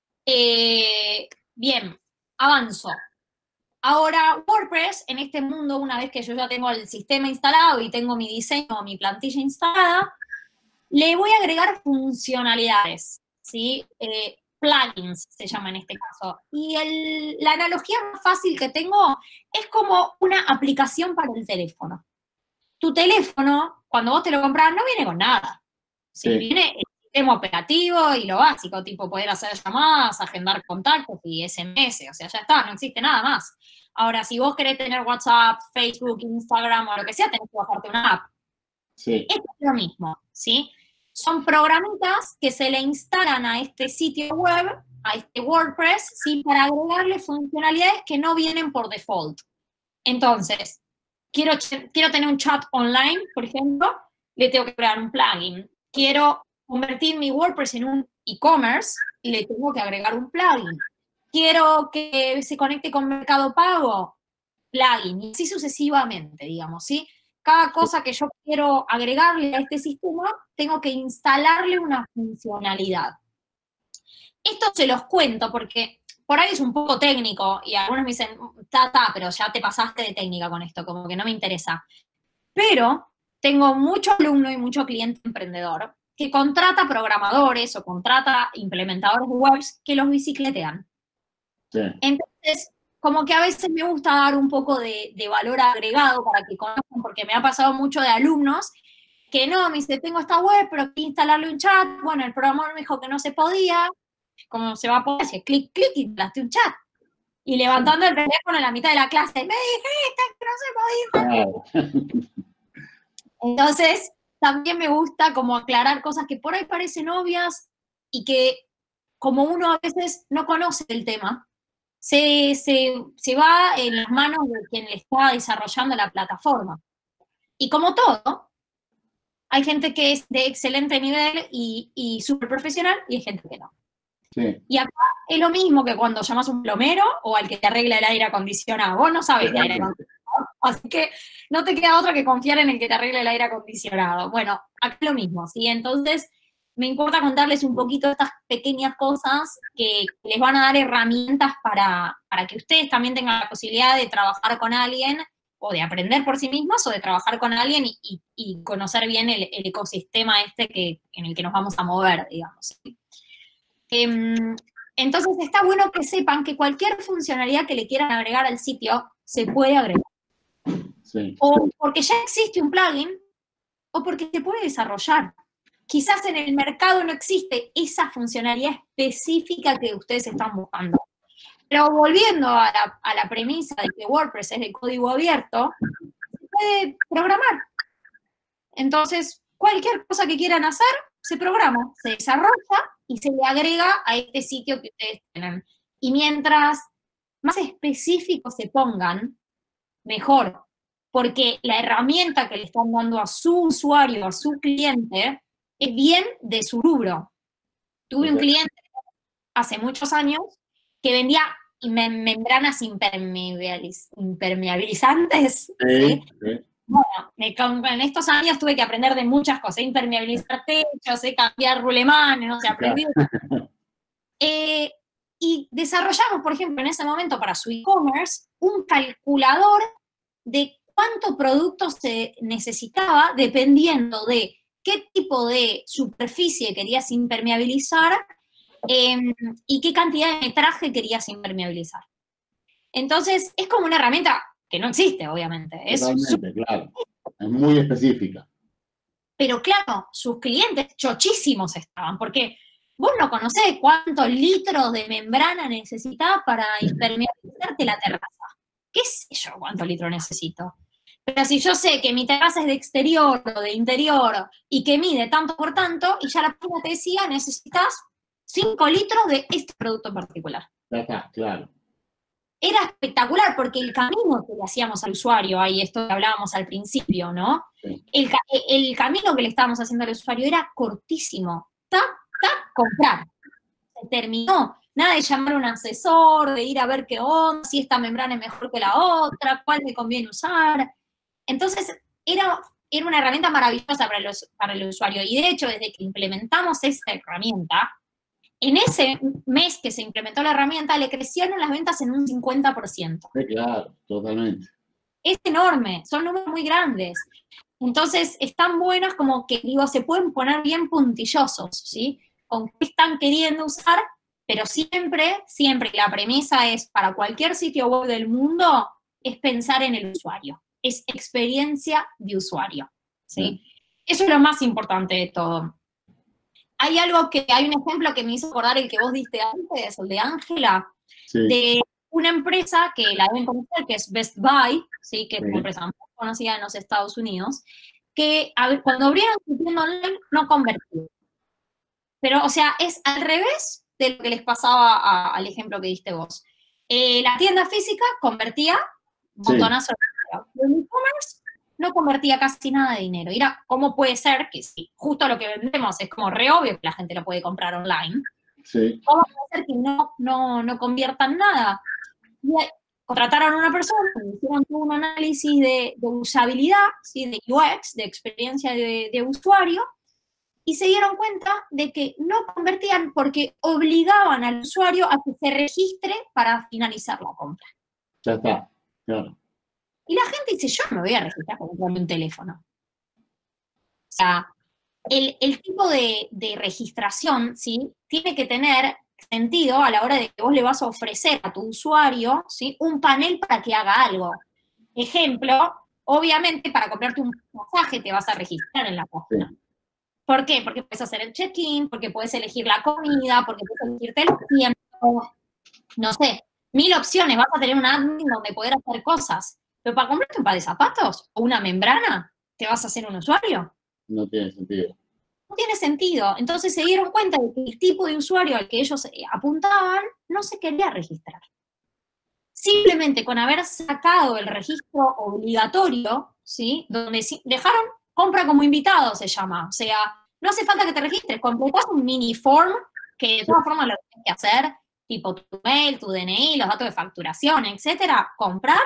Bien, avanzo. Ahora, WordPress, en este mundo, una vez que yo ya tengo el sistema instalado y tengo mi diseño, mi plantilla instalada, le voy a agregar funcionalidades, ¿sí? Plugins se llama en este caso. Y la analogía más fácil que tengo es como una aplicación para el teléfono. Tu teléfono, cuando vos te lo compras, no viene con nada. ¿Sí? Sí, Viene el sistema operativo y lo básico, tipo poder hacer llamadas, agendar contactos y SMS. O sea, ya está, no existe nada más. Ahora, si vos querés tener WhatsApp, Facebook, Instagram o lo que sea, tenés que bajarte una app. sí, Esto es lo mismo, ¿sí? Son programitas que se le instalan a este sitio web, a este WordPress, ¿sí? Para agregarle funcionalidades que no vienen por default. Entonces, quiero tener un chat online, por ejemplo, le tengo que crear un plugin. Quiero convertir mi WordPress en un e-commerce, le tengo que agregar un plugin. Quiero que se conecte con Mercado Pago, plugin, y así sucesivamente, digamos, ¿sí? Cada cosa que yo quiero agregarle a este sistema, tengo que instalarle una funcionalidad. Esto se los cuento porque por ahí es un poco técnico y algunos me dicen, pero ya te pasaste de técnica con esto, como que no me interesa. Pero tengo mucho alumno y mucho cliente emprendedor que contrata programadores o contrata implementadores de webs que los bicicletean. sí. Entonces, como que a veces me gusta dar un poco de valor agregado para que conozcan, porque me ha pasado mucho de alumnos que no, me dice, tengo esta web, pero quiero instalarle un chat. Bueno, el programador me dijo que no se podía. ¿Cómo se va a poder? Si clic, clic y instalaste un chat. Y levantando el teléfono en la mitad de la clase, me dijiste que no se podía. Claro. Entonces, también me gusta como aclarar cosas que por ahí parecen obvias y que como uno a veces no conoce el tema, se va en las manos de quien le está desarrollando la plataforma. Y como todo, hay gente que es de excelente nivel y súper profesional, y hay gente que no. Sí. Y acá es lo mismo que cuando llamas a un plomero o al que te arregla el aire acondicionado. Vos no sabes de aire acondicionado, así que no te queda otra que confiar en el que te arregle el aire acondicionado. Bueno, acá es lo mismo, ¿sí? Entonces, me importa contarles un poquito estas pequeñas cosas que les van a dar herramientas para que ustedes también tengan la posibilidad de trabajar con alguien, o de aprender por sí mismos, o de trabajar con alguien y conocer bien el ecosistema en el que nos vamos a mover, digamos. Entonces está bueno que sepan que cualquier funcionalidad que le quieran agregar al sitio se puede agregar. Sí. O porque ya existe un plugin, o porque se puede desarrollar. Quizás en el mercado no existe esa funcionalidad específica que ustedes están buscando. Pero volviendo a la premisa de que WordPress es de código abierto, se puede programar. Entonces, cualquier cosa que quieran hacer, se programa, se desarrolla y se le agrega a este sitio que ustedes tienen. Y mientras más específicos se pongan, mejor. Porque la herramienta que le están dando a su usuario, a su cliente, es bien de su rubro. Tuve un cliente hace muchos años que vendía membranas impermeabilizantes. Sí, ¿sí? Bueno, en estos años tuve que aprender de muchas cosas, impermeabilizar techos, cambiar rulemanes, no sé, aprendí. Y desarrollamos, por ejemplo, en ese momento para su e-commerce, un calculador de cuánto producto se necesitaba dependiendo de qué tipo de superficie querías impermeabilizar y qué cantidad de metraje querías impermeabilizar. Entonces, es como una herramienta que no existe, obviamente. Totalmente, claro. Es muy específica. Pero claro, sus clientes chochísimos estaban, porque vos no conocés cuántos litros de membrana necesitás para impermeabilizarte la terraza. ¿Qué sé yo cuántos litros necesito? Pero si yo sé que mi terraza es de exterior o de interior y que mide tanto por tanto, y ya la página te decía, necesitas 5 litros de este producto en particular. Ya está, claro. Era espectacular porque el camino que le hacíamos al usuario, ahí esto que hablábamos al principio, ¿no? Sí. El camino que le estábamos haciendo al usuario era cortísimo. Tac, tac, comprar. Se terminó. Nada de llamar a un asesor, de ir a ver qué onda, si esta membrana es mejor que la otra, cuál me conviene usar. Entonces, era una herramienta maravillosa para el usuario. Y de hecho, desde que implementamos esta herramienta, en ese mes que se implementó la herramienta, le crecieron las ventas en un 50%. Sí, claro, totalmente. Es enorme, son números muy grandes. Entonces, están buenas como que, digo, se pueden poner bien puntillosos, ¿sí? Con qué están queriendo usar, pero siempre, siempre la premisa es, para cualquier sitio web del mundo, es pensar en el usuario. Es experiencia de usuario, ¿sí? Eso es lo más importante de todo. Hay un ejemplo que me hizo acordar el que vos diste antes, el de Ángela, Sí. de una empresa que la deben conocer, que es Best Buy, ¿sí? Que es una empresa muy conocida en los Estados Unidos, que cuando abrieron su tienda online no convertía. Pero, o sea, es al revés de lo que les pasaba al ejemplo que diste vos. La tienda física convertía montonazo de dinero. El e-commerce no convertía casi nada de dinero. Era, ¿cómo puede ser que si justo lo que vendemos es como re obvio que la gente lo puede comprar online? Sí. ¿Cómo puede ser que no conviertan nada? Y contrataron a una persona, hicieron todo un análisis de usabilidad, ¿sí? De UX, de experiencia de usuario, y se dieron cuenta de que no convertían porque obligaban al usuario a que se registre para finalizar la compra. Ya está, claro. Y la gente dice, yo no me voy a registrar para comprarme un teléfono. O sea, el tipo de registración, ¿sí? Tiene que tener sentido a la hora de que vos le vas a ofrecer a tu usuario, ¿sí? Un panel para que haga algo. Ejemplo, obviamente para comprarte un pasaje te vas a registrar en la página. Sí. ¿Por qué? Porque puedes hacer el check-in, porque puedes elegir la comida, porque puedes elegirte el tiempo, no sé, 1000 opciones. Vas a tener un admin donde poder hacer cosas. Pero para comprarte un par de zapatos o una membrana, ¿te vas a hacer un usuario? No tiene sentido. No tiene sentido. Entonces se dieron cuenta de que el tipo de usuario al que ellos apuntaban no se quería registrar. simplemente con haber sacado el registro obligatorio, ¿sí? Donde dejaron compra como invitado, se llama. O sea, no hace falta que te registres, completás un mini form, que de todas formas lo tienes que hacer, tipo tu mail, tu DNI, los datos de facturación, etcétera, comprar,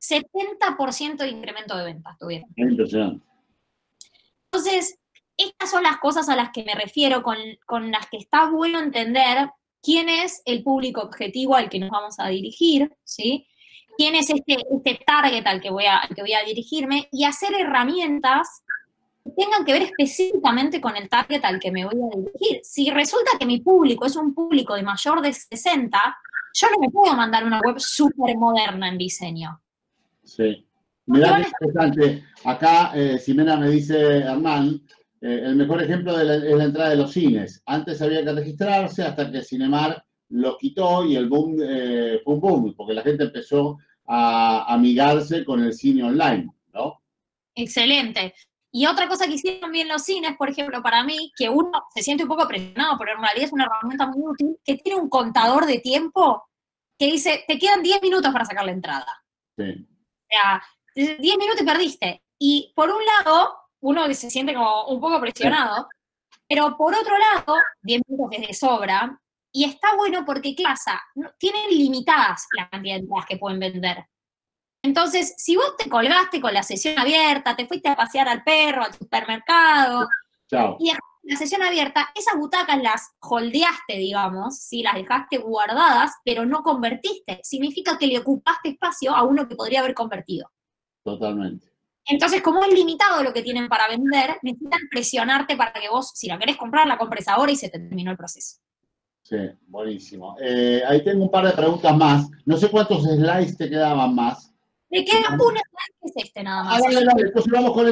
70% de incremento de ventas tuvieron. Impresionante. Entonces, estas son las cosas a las que me refiero, con las que está bueno entender quién es el público objetivo al que nos vamos a dirigir, ¿sí? Quién es este target al que voy a dirigirme, y hacer herramientas que tengan que ver específicamente con el target al que me voy a dirigir. Si resulta que mi público es un público de mayor de 60, yo no me puedo mandar una web súper moderna en diseño. Sí. Mirá qué interesante. Acá, Ximena me dice, Hernán, el mejor ejemplo es la entrada de los cines. Antes había que registrarse hasta que Cinemark lo quitó y el boom fue un boom, porque la gente empezó a amigarse con el cine online, ¿no? Excelente. Y otra cosa que hicieron bien los cines, por ejemplo, para mí, que uno se siente un poco presionado, pero en realidad es una herramienta muy útil, que tiene un contador de tiempo que dice, te quedan 10 minutos para sacar la entrada. Sí. O sea, 10 minutos y perdiste. Y por un lado, uno se siente como un poco presionado, pero por otro lado, 10 minutos es de sobra, y está bueno porque, ¿qué pasa? Tienen limitadas la cantidad de entradas que pueden vender. Entonces, si vos te colgaste con la sesión abierta, te fuiste a pasear al perro, al supermercado, Chao. Y dejaste la sesión abierta, esas butacas las holdeaste, digamos, ¿sí? Las dejaste guardadas, pero no convertiste. Significa que le ocupaste espacio a uno que podría haber convertido. Totalmente. Entonces, como es limitado lo que tienen para vender, necesitan presionarte para que vos, si la querés comprar, la compres ahora y se te terminó el proceso. Sí, buenísimo. Ahí tengo un par de preguntas más. No sé cuántos slides te quedaban más. Me queda un slide que es este nada más. Dale. Entonces vamos con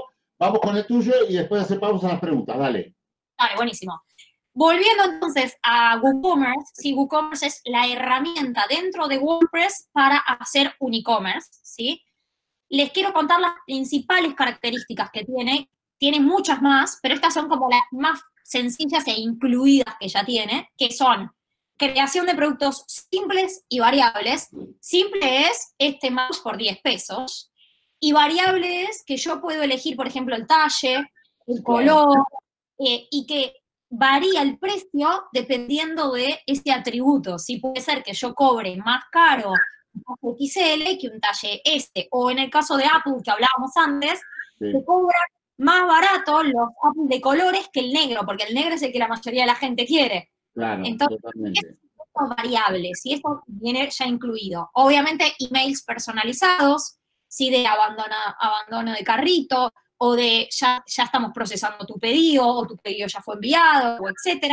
el tuyo y después hacemos las preguntas. Dale. Vale, buenísimo. Volviendo entonces a WooCommerce, sí, WooCommerce es la herramienta dentro de WordPress para hacer un e-commerce, ¿sí? Les quiero contar las principales características que tiene. Tiene muchas más, pero estas son como las más sencillas e incluidas que ya tiene, que son creación de productos simples y variables. Simple es este mouse por 10 pesos. Y variable es que yo puedo elegir, por ejemplo, el talle, el color, y que varía el precio dependiendo de ese atributo. Sí, puede ser que yo cobre más caro un talle XL que un talle S, o en el caso de Apple que hablábamos antes, se cobran más barato los Apple de colores que el negro, porque el negro es el que la mayoría de la gente quiere. Claro, entonces, totalmente. Son variables, y esto viene ya incluido. Obviamente, emails personalizados, ¿sí? De abandono de carrito, o de ya estamos procesando tu pedido, o tu pedido ya fue enviado, o etcétera.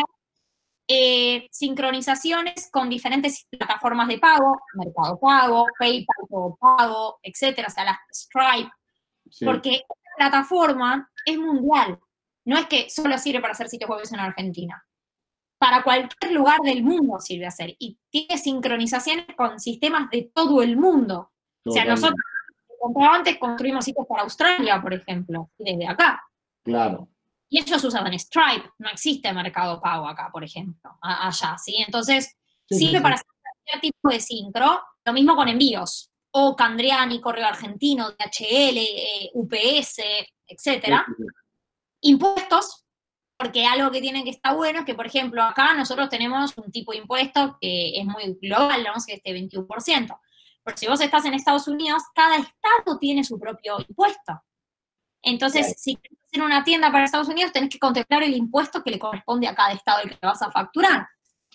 Sincronizaciones con diferentes plataformas de pago, Mercado Pago, PayPal, Todo Pago, etcétera, o sea, las Stripe, porque esta plataforma es mundial. No es que solo sirve para hacer sitios web en Argentina. Para cualquier lugar del mundo sirve hacer. Y tiene sincronizaciones con sistemas de todo el mundo. O sea, nosotros, como antes, construimos sitios para Australia, por ejemplo, desde acá. Claro. Y ellos usaban Stripe, no existe Mercado Pago acá, por ejemplo, allá, ¿sí? Entonces, sirve para hacer cualquier tipo de sincro, lo mismo con envíos, o Candriani, Correo Argentino, DHL, UPS, etcétera. Impuestos, porque algo que tienen que estar bueno es que, por ejemplo, acá nosotros tenemos un tipo de impuesto que es muy global, ¿no? Que es este 21%. Pero si vos estás en Estados Unidos, cada estado tiene su propio impuesto. Entonces, si quieres hacer una tienda para Estados Unidos, tenés que contemplar el impuesto que le corresponde a cada estado el que vas a facturar.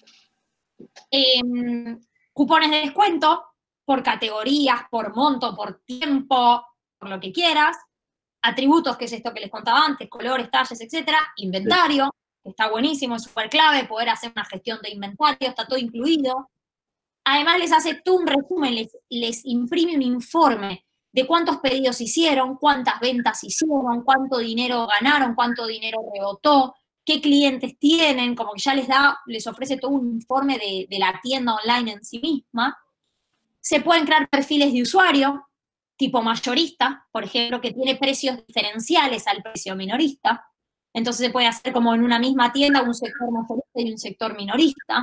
Cupones de descuento por categorías, por monto, por tiempo, por lo que quieras. Atributos, que es esto que les contaba antes, colores, talles, etcétera. Inventario, que está buenísimo, es súper clave poder hacer una gestión de inventario, está todo incluido. Además, les hace todo un resumen, les imprime un informe de cuántos pedidos hicieron, cuántas ventas hicieron, cuánto dinero ganaron, cuánto dinero rebotó, qué clientes tienen, como que ya les ofrece todo un informe de la tienda online en sí misma. Se pueden crear perfiles de usuario, tipo mayorista, por ejemplo, que tiene precios diferenciales al precio minorista. Entonces se puede hacer como en una misma tienda un sector mayorista y un sector minorista.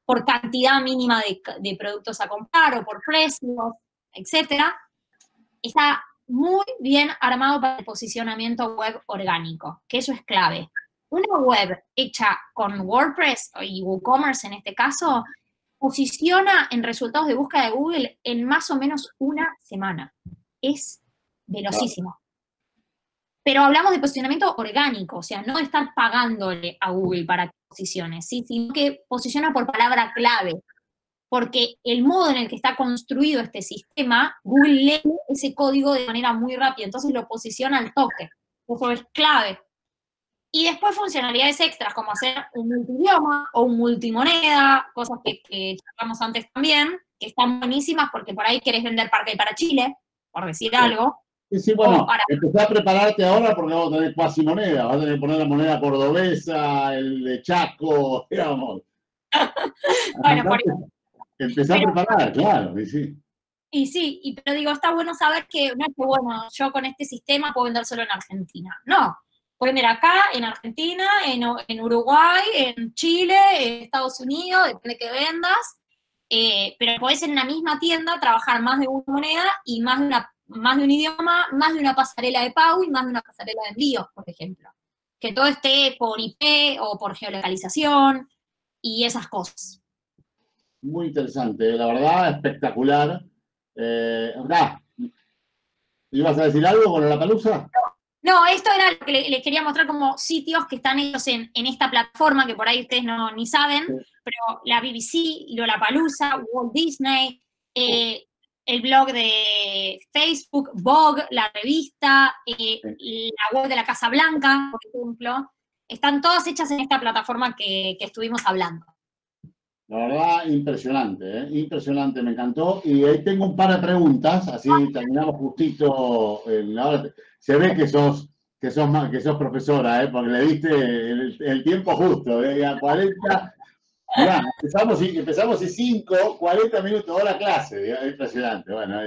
por cantidad mínima de productos a comprar o por precios, etcétera. Está muy bien armado para el posicionamiento web orgánico, que eso es clave. Una web hecha con WordPress y WooCommerce en este caso, posiciona en resultados de búsqueda de Google en más o menos una semana. Es velocísimo. Pero hablamos de posicionamiento orgánico, o sea, no de estar pagándole a Google para que posicione, ¿sí? Sino que posiciona por palabra clave. Porque el modo en el que está construido este sistema, Google lee ese código de manera muy rápida, entonces lo posiciona al toque. Eso es clave. Y después funcionalidades extras, como hacer un multidioma o un multimoneda, cosas que charlamos antes también, que están buenísimas porque por ahí querés vender Parque para Chile, por decir algo. Sí, bueno, empezá a prepararte ahora porque vamos a tener cuasi moneda, vas a tener que poner la moneda cordobesa, el de Chaco, digamos. Bueno, empezá a preparar, claro, y sí. Y sí, pero digo, está bueno saber que no es que, bueno, yo con este sistema puedo vender solo en Argentina. No, puedo vender acá, en Argentina, en Uruguay, en Chile, en Estados Unidos, depende de qué vendas, pero podés en la misma tienda trabajar más de una moneda y más de un idioma, más de una pasarela de pago y más de una pasarela de envío, por ejemplo. Que todo esté por IP o por geolocalización y esas cosas. Muy interesante, la verdad, espectacular. ¿Ibas a decir algo con Lollapalooza? No, esto era lo que les quería mostrar como sitios que están hechos en esta plataforma, que por ahí ustedes ni saben, pero la BBC, Lollapalooza, Walt Disney, el blog de Facebook, Vogue, la revista, la web de la Casa Blanca, por ejemplo, están todas hechas en esta plataforma que estuvimos hablando. La verdad, impresionante, impresionante, me encantó. Y ahí tengo un par de preguntas, así terminamos justito. Se ve que sos profesora, porque le diste el tiempo justo, a 40. Mirá, empezamos y 5, 40 minutos, hora clase, impresionante. Bueno,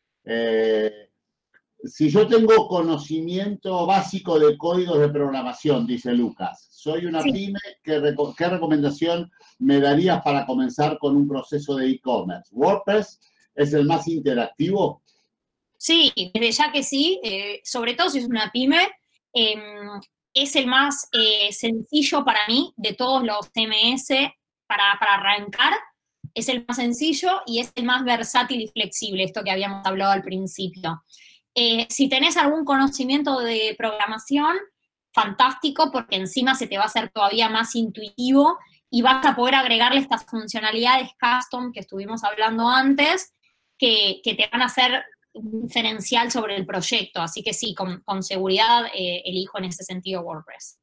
si yo tengo conocimiento básico de códigos de programación, dice Lucas, soy una pyme, ¿qué recomendación me darías para comenzar con un proceso de e-commerce? ¿WordPress es el más interactivo? Sí, desde ya que sí, sobre todo si es una pyme, es el más sencillo para mí de todos los CMS para arrancar, es el más sencillo y es el más versátil y flexible, esto que habíamos hablado al principio. Si tenés algún conocimiento de programación, fantástico, porque encima se te va a hacer todavía más intuitivo y vas a poder agregarle estas funcionalidades custom que estuvimos hablando antes, que te van a hacer un diferencial sobre el proyecto. Así que sí, con seguridad elijo en ese sentido WordPress.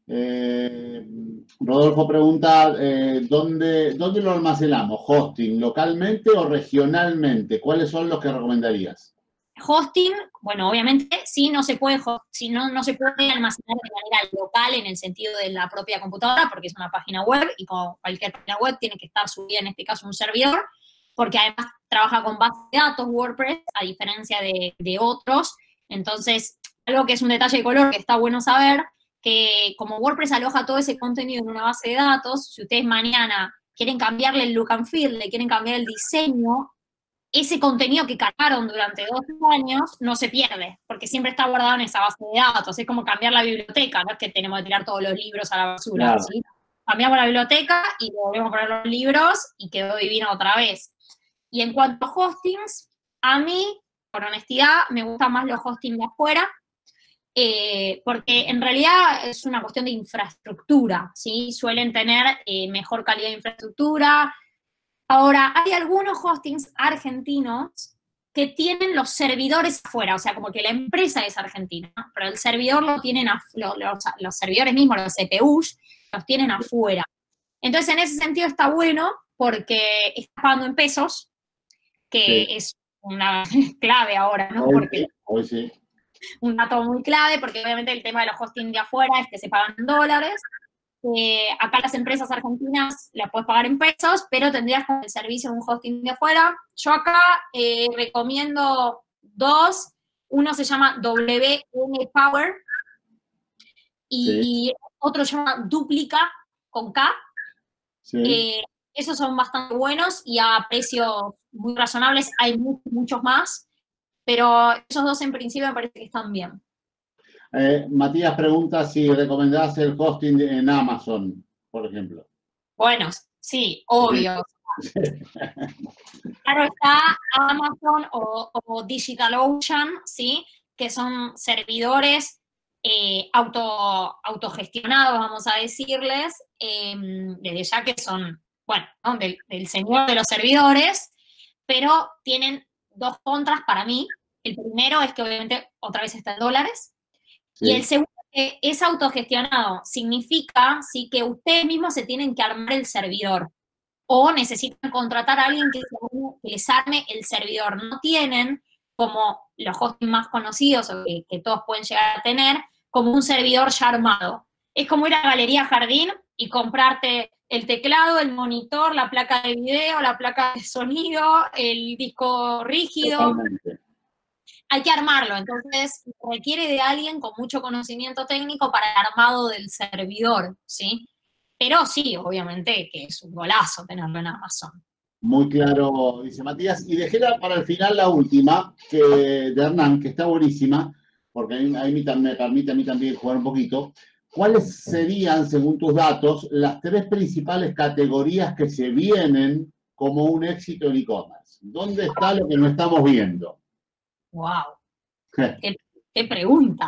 Rodolfo pregunta, ¿dónde lo almacenamos? ¿Hosting localmente o regionalmente? ¿Cuáles son los que recomendarías? Hosting, bueno, obviamente sí no se puede almacenar de manera local en el sentido de la propia computadora, porque es una página web y como cualquier página web tiene que estar subida en este caso un servidor, porque además trabaja con base de datos WordPress, a diferencia de otros. Entonces, algo que es un detalle de color que está bueno saber, que como WordPress aloja todo ese contenido en una base de datos, si ustedes mañana quieren cambiarle el look and feel, le quieren cambiar el diseño, ese contenido que cargaron durante 2 años no se pierde, porque siempre está guardado en esa base de datos. Es como cambiar la biblioteca, no es que tenemos que tirar todos los libros a la basura. Claro. ¿Sí? Cambiamos la biblioteca y volvemos a poner los libros y quedó divino otra vez. Y en cuanto a hostings, a mí, por honestidad, me gustan más los hostings de afuera, porque en realidad es una cuestión de infraestructura, ¿sí? Suelen tener mejor calidad de infraestructura. Ahora, hay algunos hostings argentinos que tienen los servidores afuera, o sea, como que la empresa es argentina, pero el servidor lo tienen, los servidores mismos, los CPUs, los tienen afuera. Entonces, en ese sentido está bueno porque está pagando en pesos, que es una clave ahora, ¿no? Porque hoy sí. Un dato muy clave, porque obviamente el tema de los hostings de afuera es que se pagan en dólares. Acá las empresas argentinas las puedes pagar en pesos, pero tendrías con el servicio un hosting de afuera. Yo acá recomiendo 2. Uno se llama WN Power y otro se llama Duplica, con K. Sí. esos son bastante buenos y a precios muy razonables. Hay muchos más, pero esos dos en principio me parece que están bien. Matías pregunta si recomendás el hosting en Amazon, por ejemplo. Bueno, sí, obvio. Sí. Claro está Amazon o DigitalOcean, ¿sí? Que son servidores autogestionados, vamos a decirles, desde ya que son, bueno, ¿no? del señor de los servidores, pero tienen dos contras para mí. El primero es que obviamente otra vez está en dólares, Sí. y el segundo que es autogestionado, significa ¿sí? que ustedes mismos se tienen que armar el servidor o necesitan contratar a alguien que les arme el servidor. No tienen, como los hosting más conocidos o que todos pueden llegar a tener, como un servidor ya armado. Es como ir a Galería Jardín y comprarte el teclado, el monitor, la placa de video, la placa de sonido, el disco rígido. Totalmente. Hay que armarlo, entonces requiere de alguien con mucho conocimiento técnico para el armado del servidor, ¿sí? Pero sí, obviamente que es un golazo tenerlo en Amazon. Muy claro, dice Matías. Y dejé para el final la última, de Hernán, que está buenísima, porque ahí me permite a mí también jugar un poquito. ¿Cuáles serían, según tus datos, las 3 principales categorías que se vienen como un éxito en e-commerce? ¿Dónde está lo que no estamos viendo? ¡Wow! ¿Qué pregunta?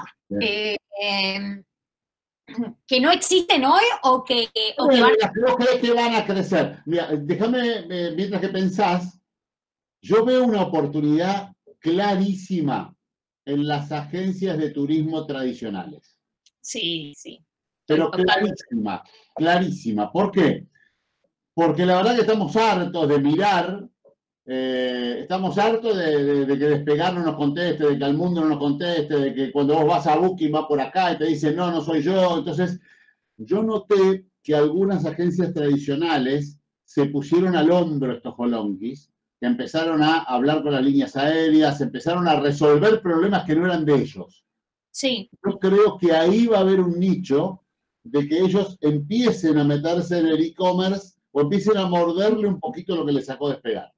¿Que no existen hoy o que van a... ¿Vos crees que van a crecer? Mira, déjame, mientras que pensás, yo veo una oportunidad clarísima en las agencias de turismo tradicionales. Sí, sí. Pero clarísima, clarísima. ¿Por qué? Porque la verdad que estamos hartos de mirar, estamos hartos de que Despegar no nos conteste, de que al mundo no nos conteste, de que cuando vos vas a Booking va por acá y te dicen no, no soy yo. Entonces, yo noté que algunas agencias tradicionales se pusieron al hombro estos holonquis, que empezaron a hablar con las líneas aéreas, empezaron a resolver problemas que no eran de ellos. Sí. Yo creo que ahí va a haber un nicho de que ellos empiecen a meterse en el e-commerce o empiecen a morderle un poquito lo que les sacó Despegar.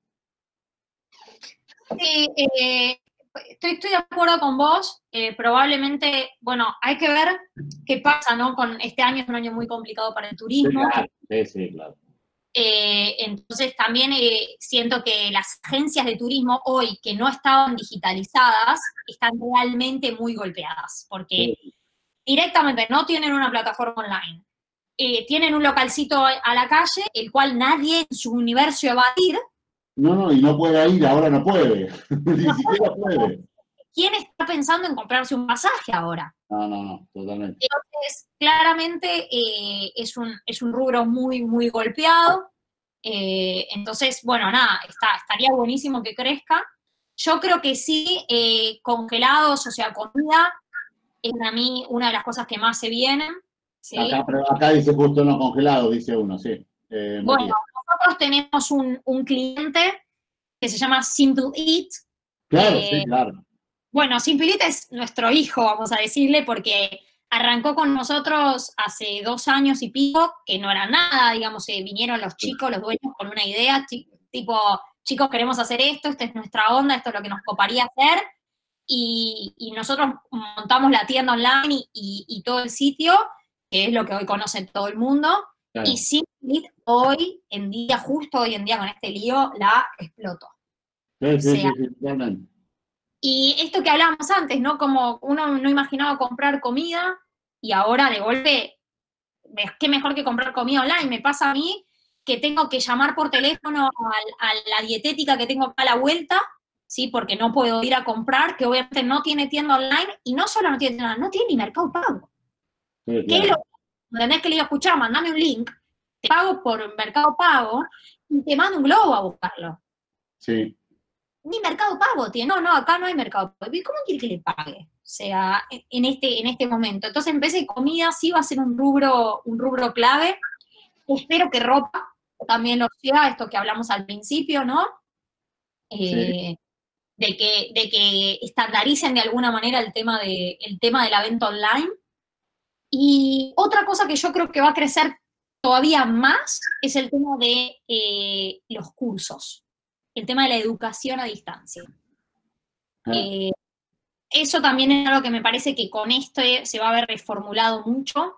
Sí, estoy de acuerdo con vos. Probablemente, bueno, hay que ver qué pasa, ¿no? Con este año es un año muy complicado para el turismo. Sí, claro. Entonces también siento que las agencias de turismo hoy que no estaban digitalizadas están realmente muy golpeadas, porque directamente no tienen una plataforma online, tienen un localcito a la calle, el cual nadie en su universo va a ir. No, y no puede ir, ahora no puede, ni siquiera puede. ¿Quién está pensando en comprarse un pasaje ahora? No, totalmente. Entonces, claramente es un rubro muy, muy golpeado. Entonces, bueno, nada, estaría buenísimo que crezca. Yo creo que sí, congelados, o sea, comida, es para mí una de las cosas que más se vienen. ¿sí? Acá dice justo no congelado, dice uno, sí. Bueno, nosotros tenemos un cliente que se llama Simple Eat. Claro, sí, claro. Bueno, Simple Eat es nuestro hijo, vamos a decirle, porque arrancó con nosotros hace 2 años y pico, que no era nada, digamos, vinieron los chicos, los dueños, con una idea, tipo, chicos, queremos hacer esto, esta es nuestra onda, esto es lo que nos coparía hacer, y nosotros montamos la tienda online y todo el sitio, que es lo que hoy conoce todo el mundo, claro. Y Simple Eat hoy en día, justo hoy en día con este lío, la explotó. Sí, totalmente. Y esto que hablábamos antes, ¿no? Como uno no imaginaba comprar comida y ahora de golpe, qué mejor que comprar comida online. Me pasa a mí que tengo que llamar por teléfono a la dietética que tengo acá a la vuelta, ¿sí? Porque no puedo ir a comprar, que obviamente no tiene tienda online, y no solo no tiene tienda online, no tiene ni Mercado Pago. Sí, claro. ¿Qué es lo que tenés que le digo, escuchar? Mandame un link, te pago por Mercado Pago y te mando un globo a buscarlo. Sí. Ni Mercado Pago tiene. No, acá no hay Mercado Pago. ¿Y cómo quiere que le pague? O sea, en este momento. Entonces, en vez de comida, sí va a ser un rubro clave. Espero que ropa también lo sea, esto que hablamos al principio, ¿no? Sí. De que estandaricen de alguna manera el tema de la venta online. Y otra cosa que yo creo que va a crecer todavía más es el tema de los cursos, el tema de la educación a distancia. Eso también es algo que me parece que con esto se va a ver reformulado mucho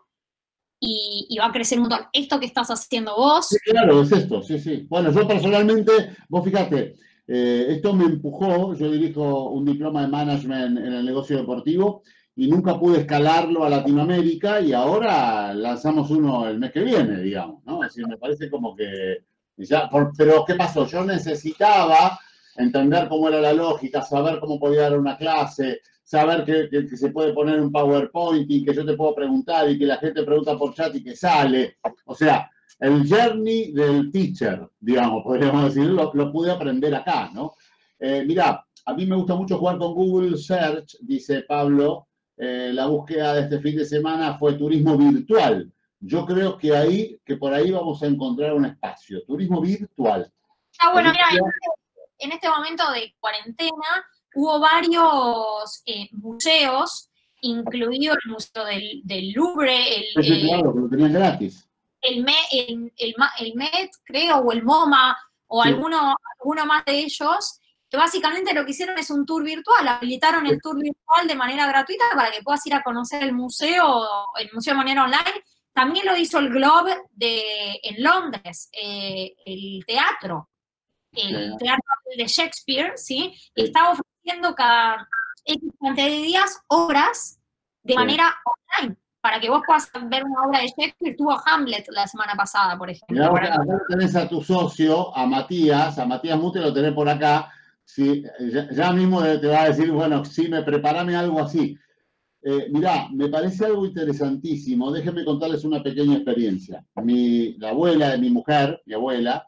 y va a crecer un montón. Esto que estás haciendo vos. Sí, claro, es esto, sí, sí. Bueno, yo personalmente, vos fíjate, esto me empujó, yo dirijo un diploma de management en el negocio deportivo y nunca pude escalarlo a Latinoamérica y ahora lanzamos uno el mes que viene, digamos, ¿no? Así me parece como que ya, pero ¿qué pasó? Yo necesitaba entender cómo era la lógica, saber cómo podía dar una clase, saber que se puede poner un PowerPoint y que yo te puedo preguntar y que la gente pregunta por chat y que sale. O sea, el journey del teacher, digamos, podríamos decir, lo pude aprender acá, ¿no? Mirá, a mí me gusta mucho jugar con Google Search, dice Pablo. La búsqueda de este fin de semana fue turismo virtual. Yo creo que por ahí vamos a encontrar un espacio, turismo virtual. Ah, bueno, mira, en este momento de cuarentena hubo varios museos, incluido el Museo del Louvre, claro, que lo tenían gratis. El Met, creo, o el MoMA, o sí, alguno más de ellos, que básicamente lo que hicieron es un tour virtual, habilitaron el tour virtual de manera gratuita para que puedas ir a conocer el museo de manera online. También lo hizo el Globe en Londres, el teatro de Shakespeare, ¿sí? Estaba ofreciendo cada X cantidad de días, horas, de manera online, para que vos puedas ver una obra de Shakespeare. Tuvo Hamlet la semana pasada, por ejemplo. Mirá, acá tenés a tu socio, a Matías Mute, lo tenés por acá. Sí, ya mismo te va a decir, bueno, sí, prepárame algo así. Mirá, me parece algo interesantísimo. Déjenme contarles una pequeña experiencia. La abuela de mi mujer, mi abuela,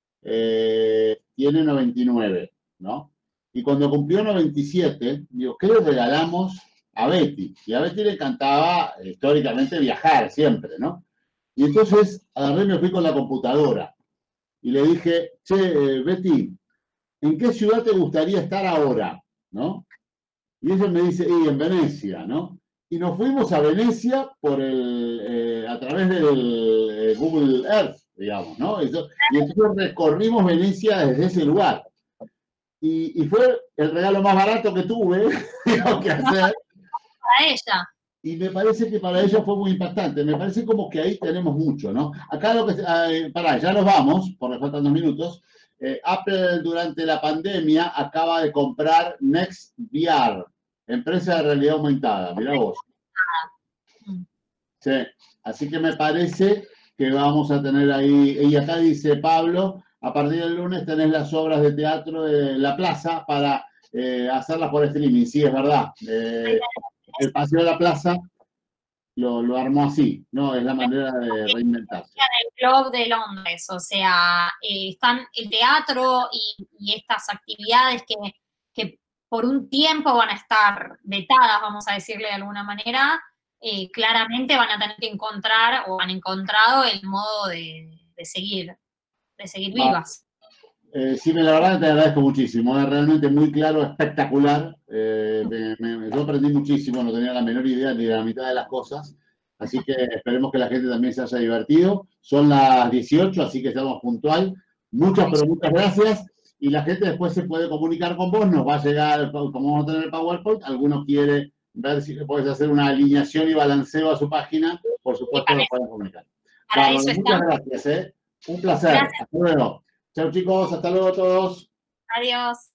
tiene 99, ¿no? Y cuando cumplió 97, digo, ¿qué le regalamos a Betty? Y a Betty le encantaba históricamente viajar siempre, ¿no? Y entonces agarré y me fui con la computadora y le dije, che, Betty, ¿en qué ciudad te gustaría estar ahora? ¿No? Y ella me dice, y en Venecia, ¿no? Y nos fuimos a Venecia a través del Google Earth, digamos, ¿no? Y entonces recorrimos Venecia desde ese lugar. Y fue el regalo más barato que tuve, tengo que hacer. Para ella. Y me parece que para ella fue muy impactante. Me parece como que ahí tenemos mucho, ¿no? Acá ya nos vamos, porque faltan 2 minutos. Apple durante la pandemia acaba de comprar NextVR, empresa de realidad aumentada. Mirá vos. Sí, así que me parece que vamos a tener ahí, y acá dice Pablo, a partir del lunes tenés las obras de teatro de la plaza para hacerlas por streaming. Sí, es verdad. El Paseo de la Plaza lo armó así, ¿no? Es la manera de reinventarse. En el Globe de Londres, o sea, están el teatro y estas actividades que por un tiempo van a estar vetadas, vamos a decirle de alguna manera, claramente van a tener que encontrar, o han encontrado, el modo de seguir vivas. Sí, la verdad te agradezco muchísimo, es realmente muy claro, espectacular. Yo aprendí muchísimo, no tenía la menor idea ni de la mitad de las cosas, así que esperemos que la gente también se haya divertido. Son las 18, así que estamos puntual. Muchas, pero muchas gracias. Y la gente después se puede comunicar con vos, nos va a llegar, como vamos a tener el PowerPoint, alguno quiere ver si puedes hacer una alineación y balanceo a su página, por supuesto nos pueden comunicar. Muchas gracias, un placer. Gracias. Hasta luego. Chao chicos, hasta luego a todos. Adiós.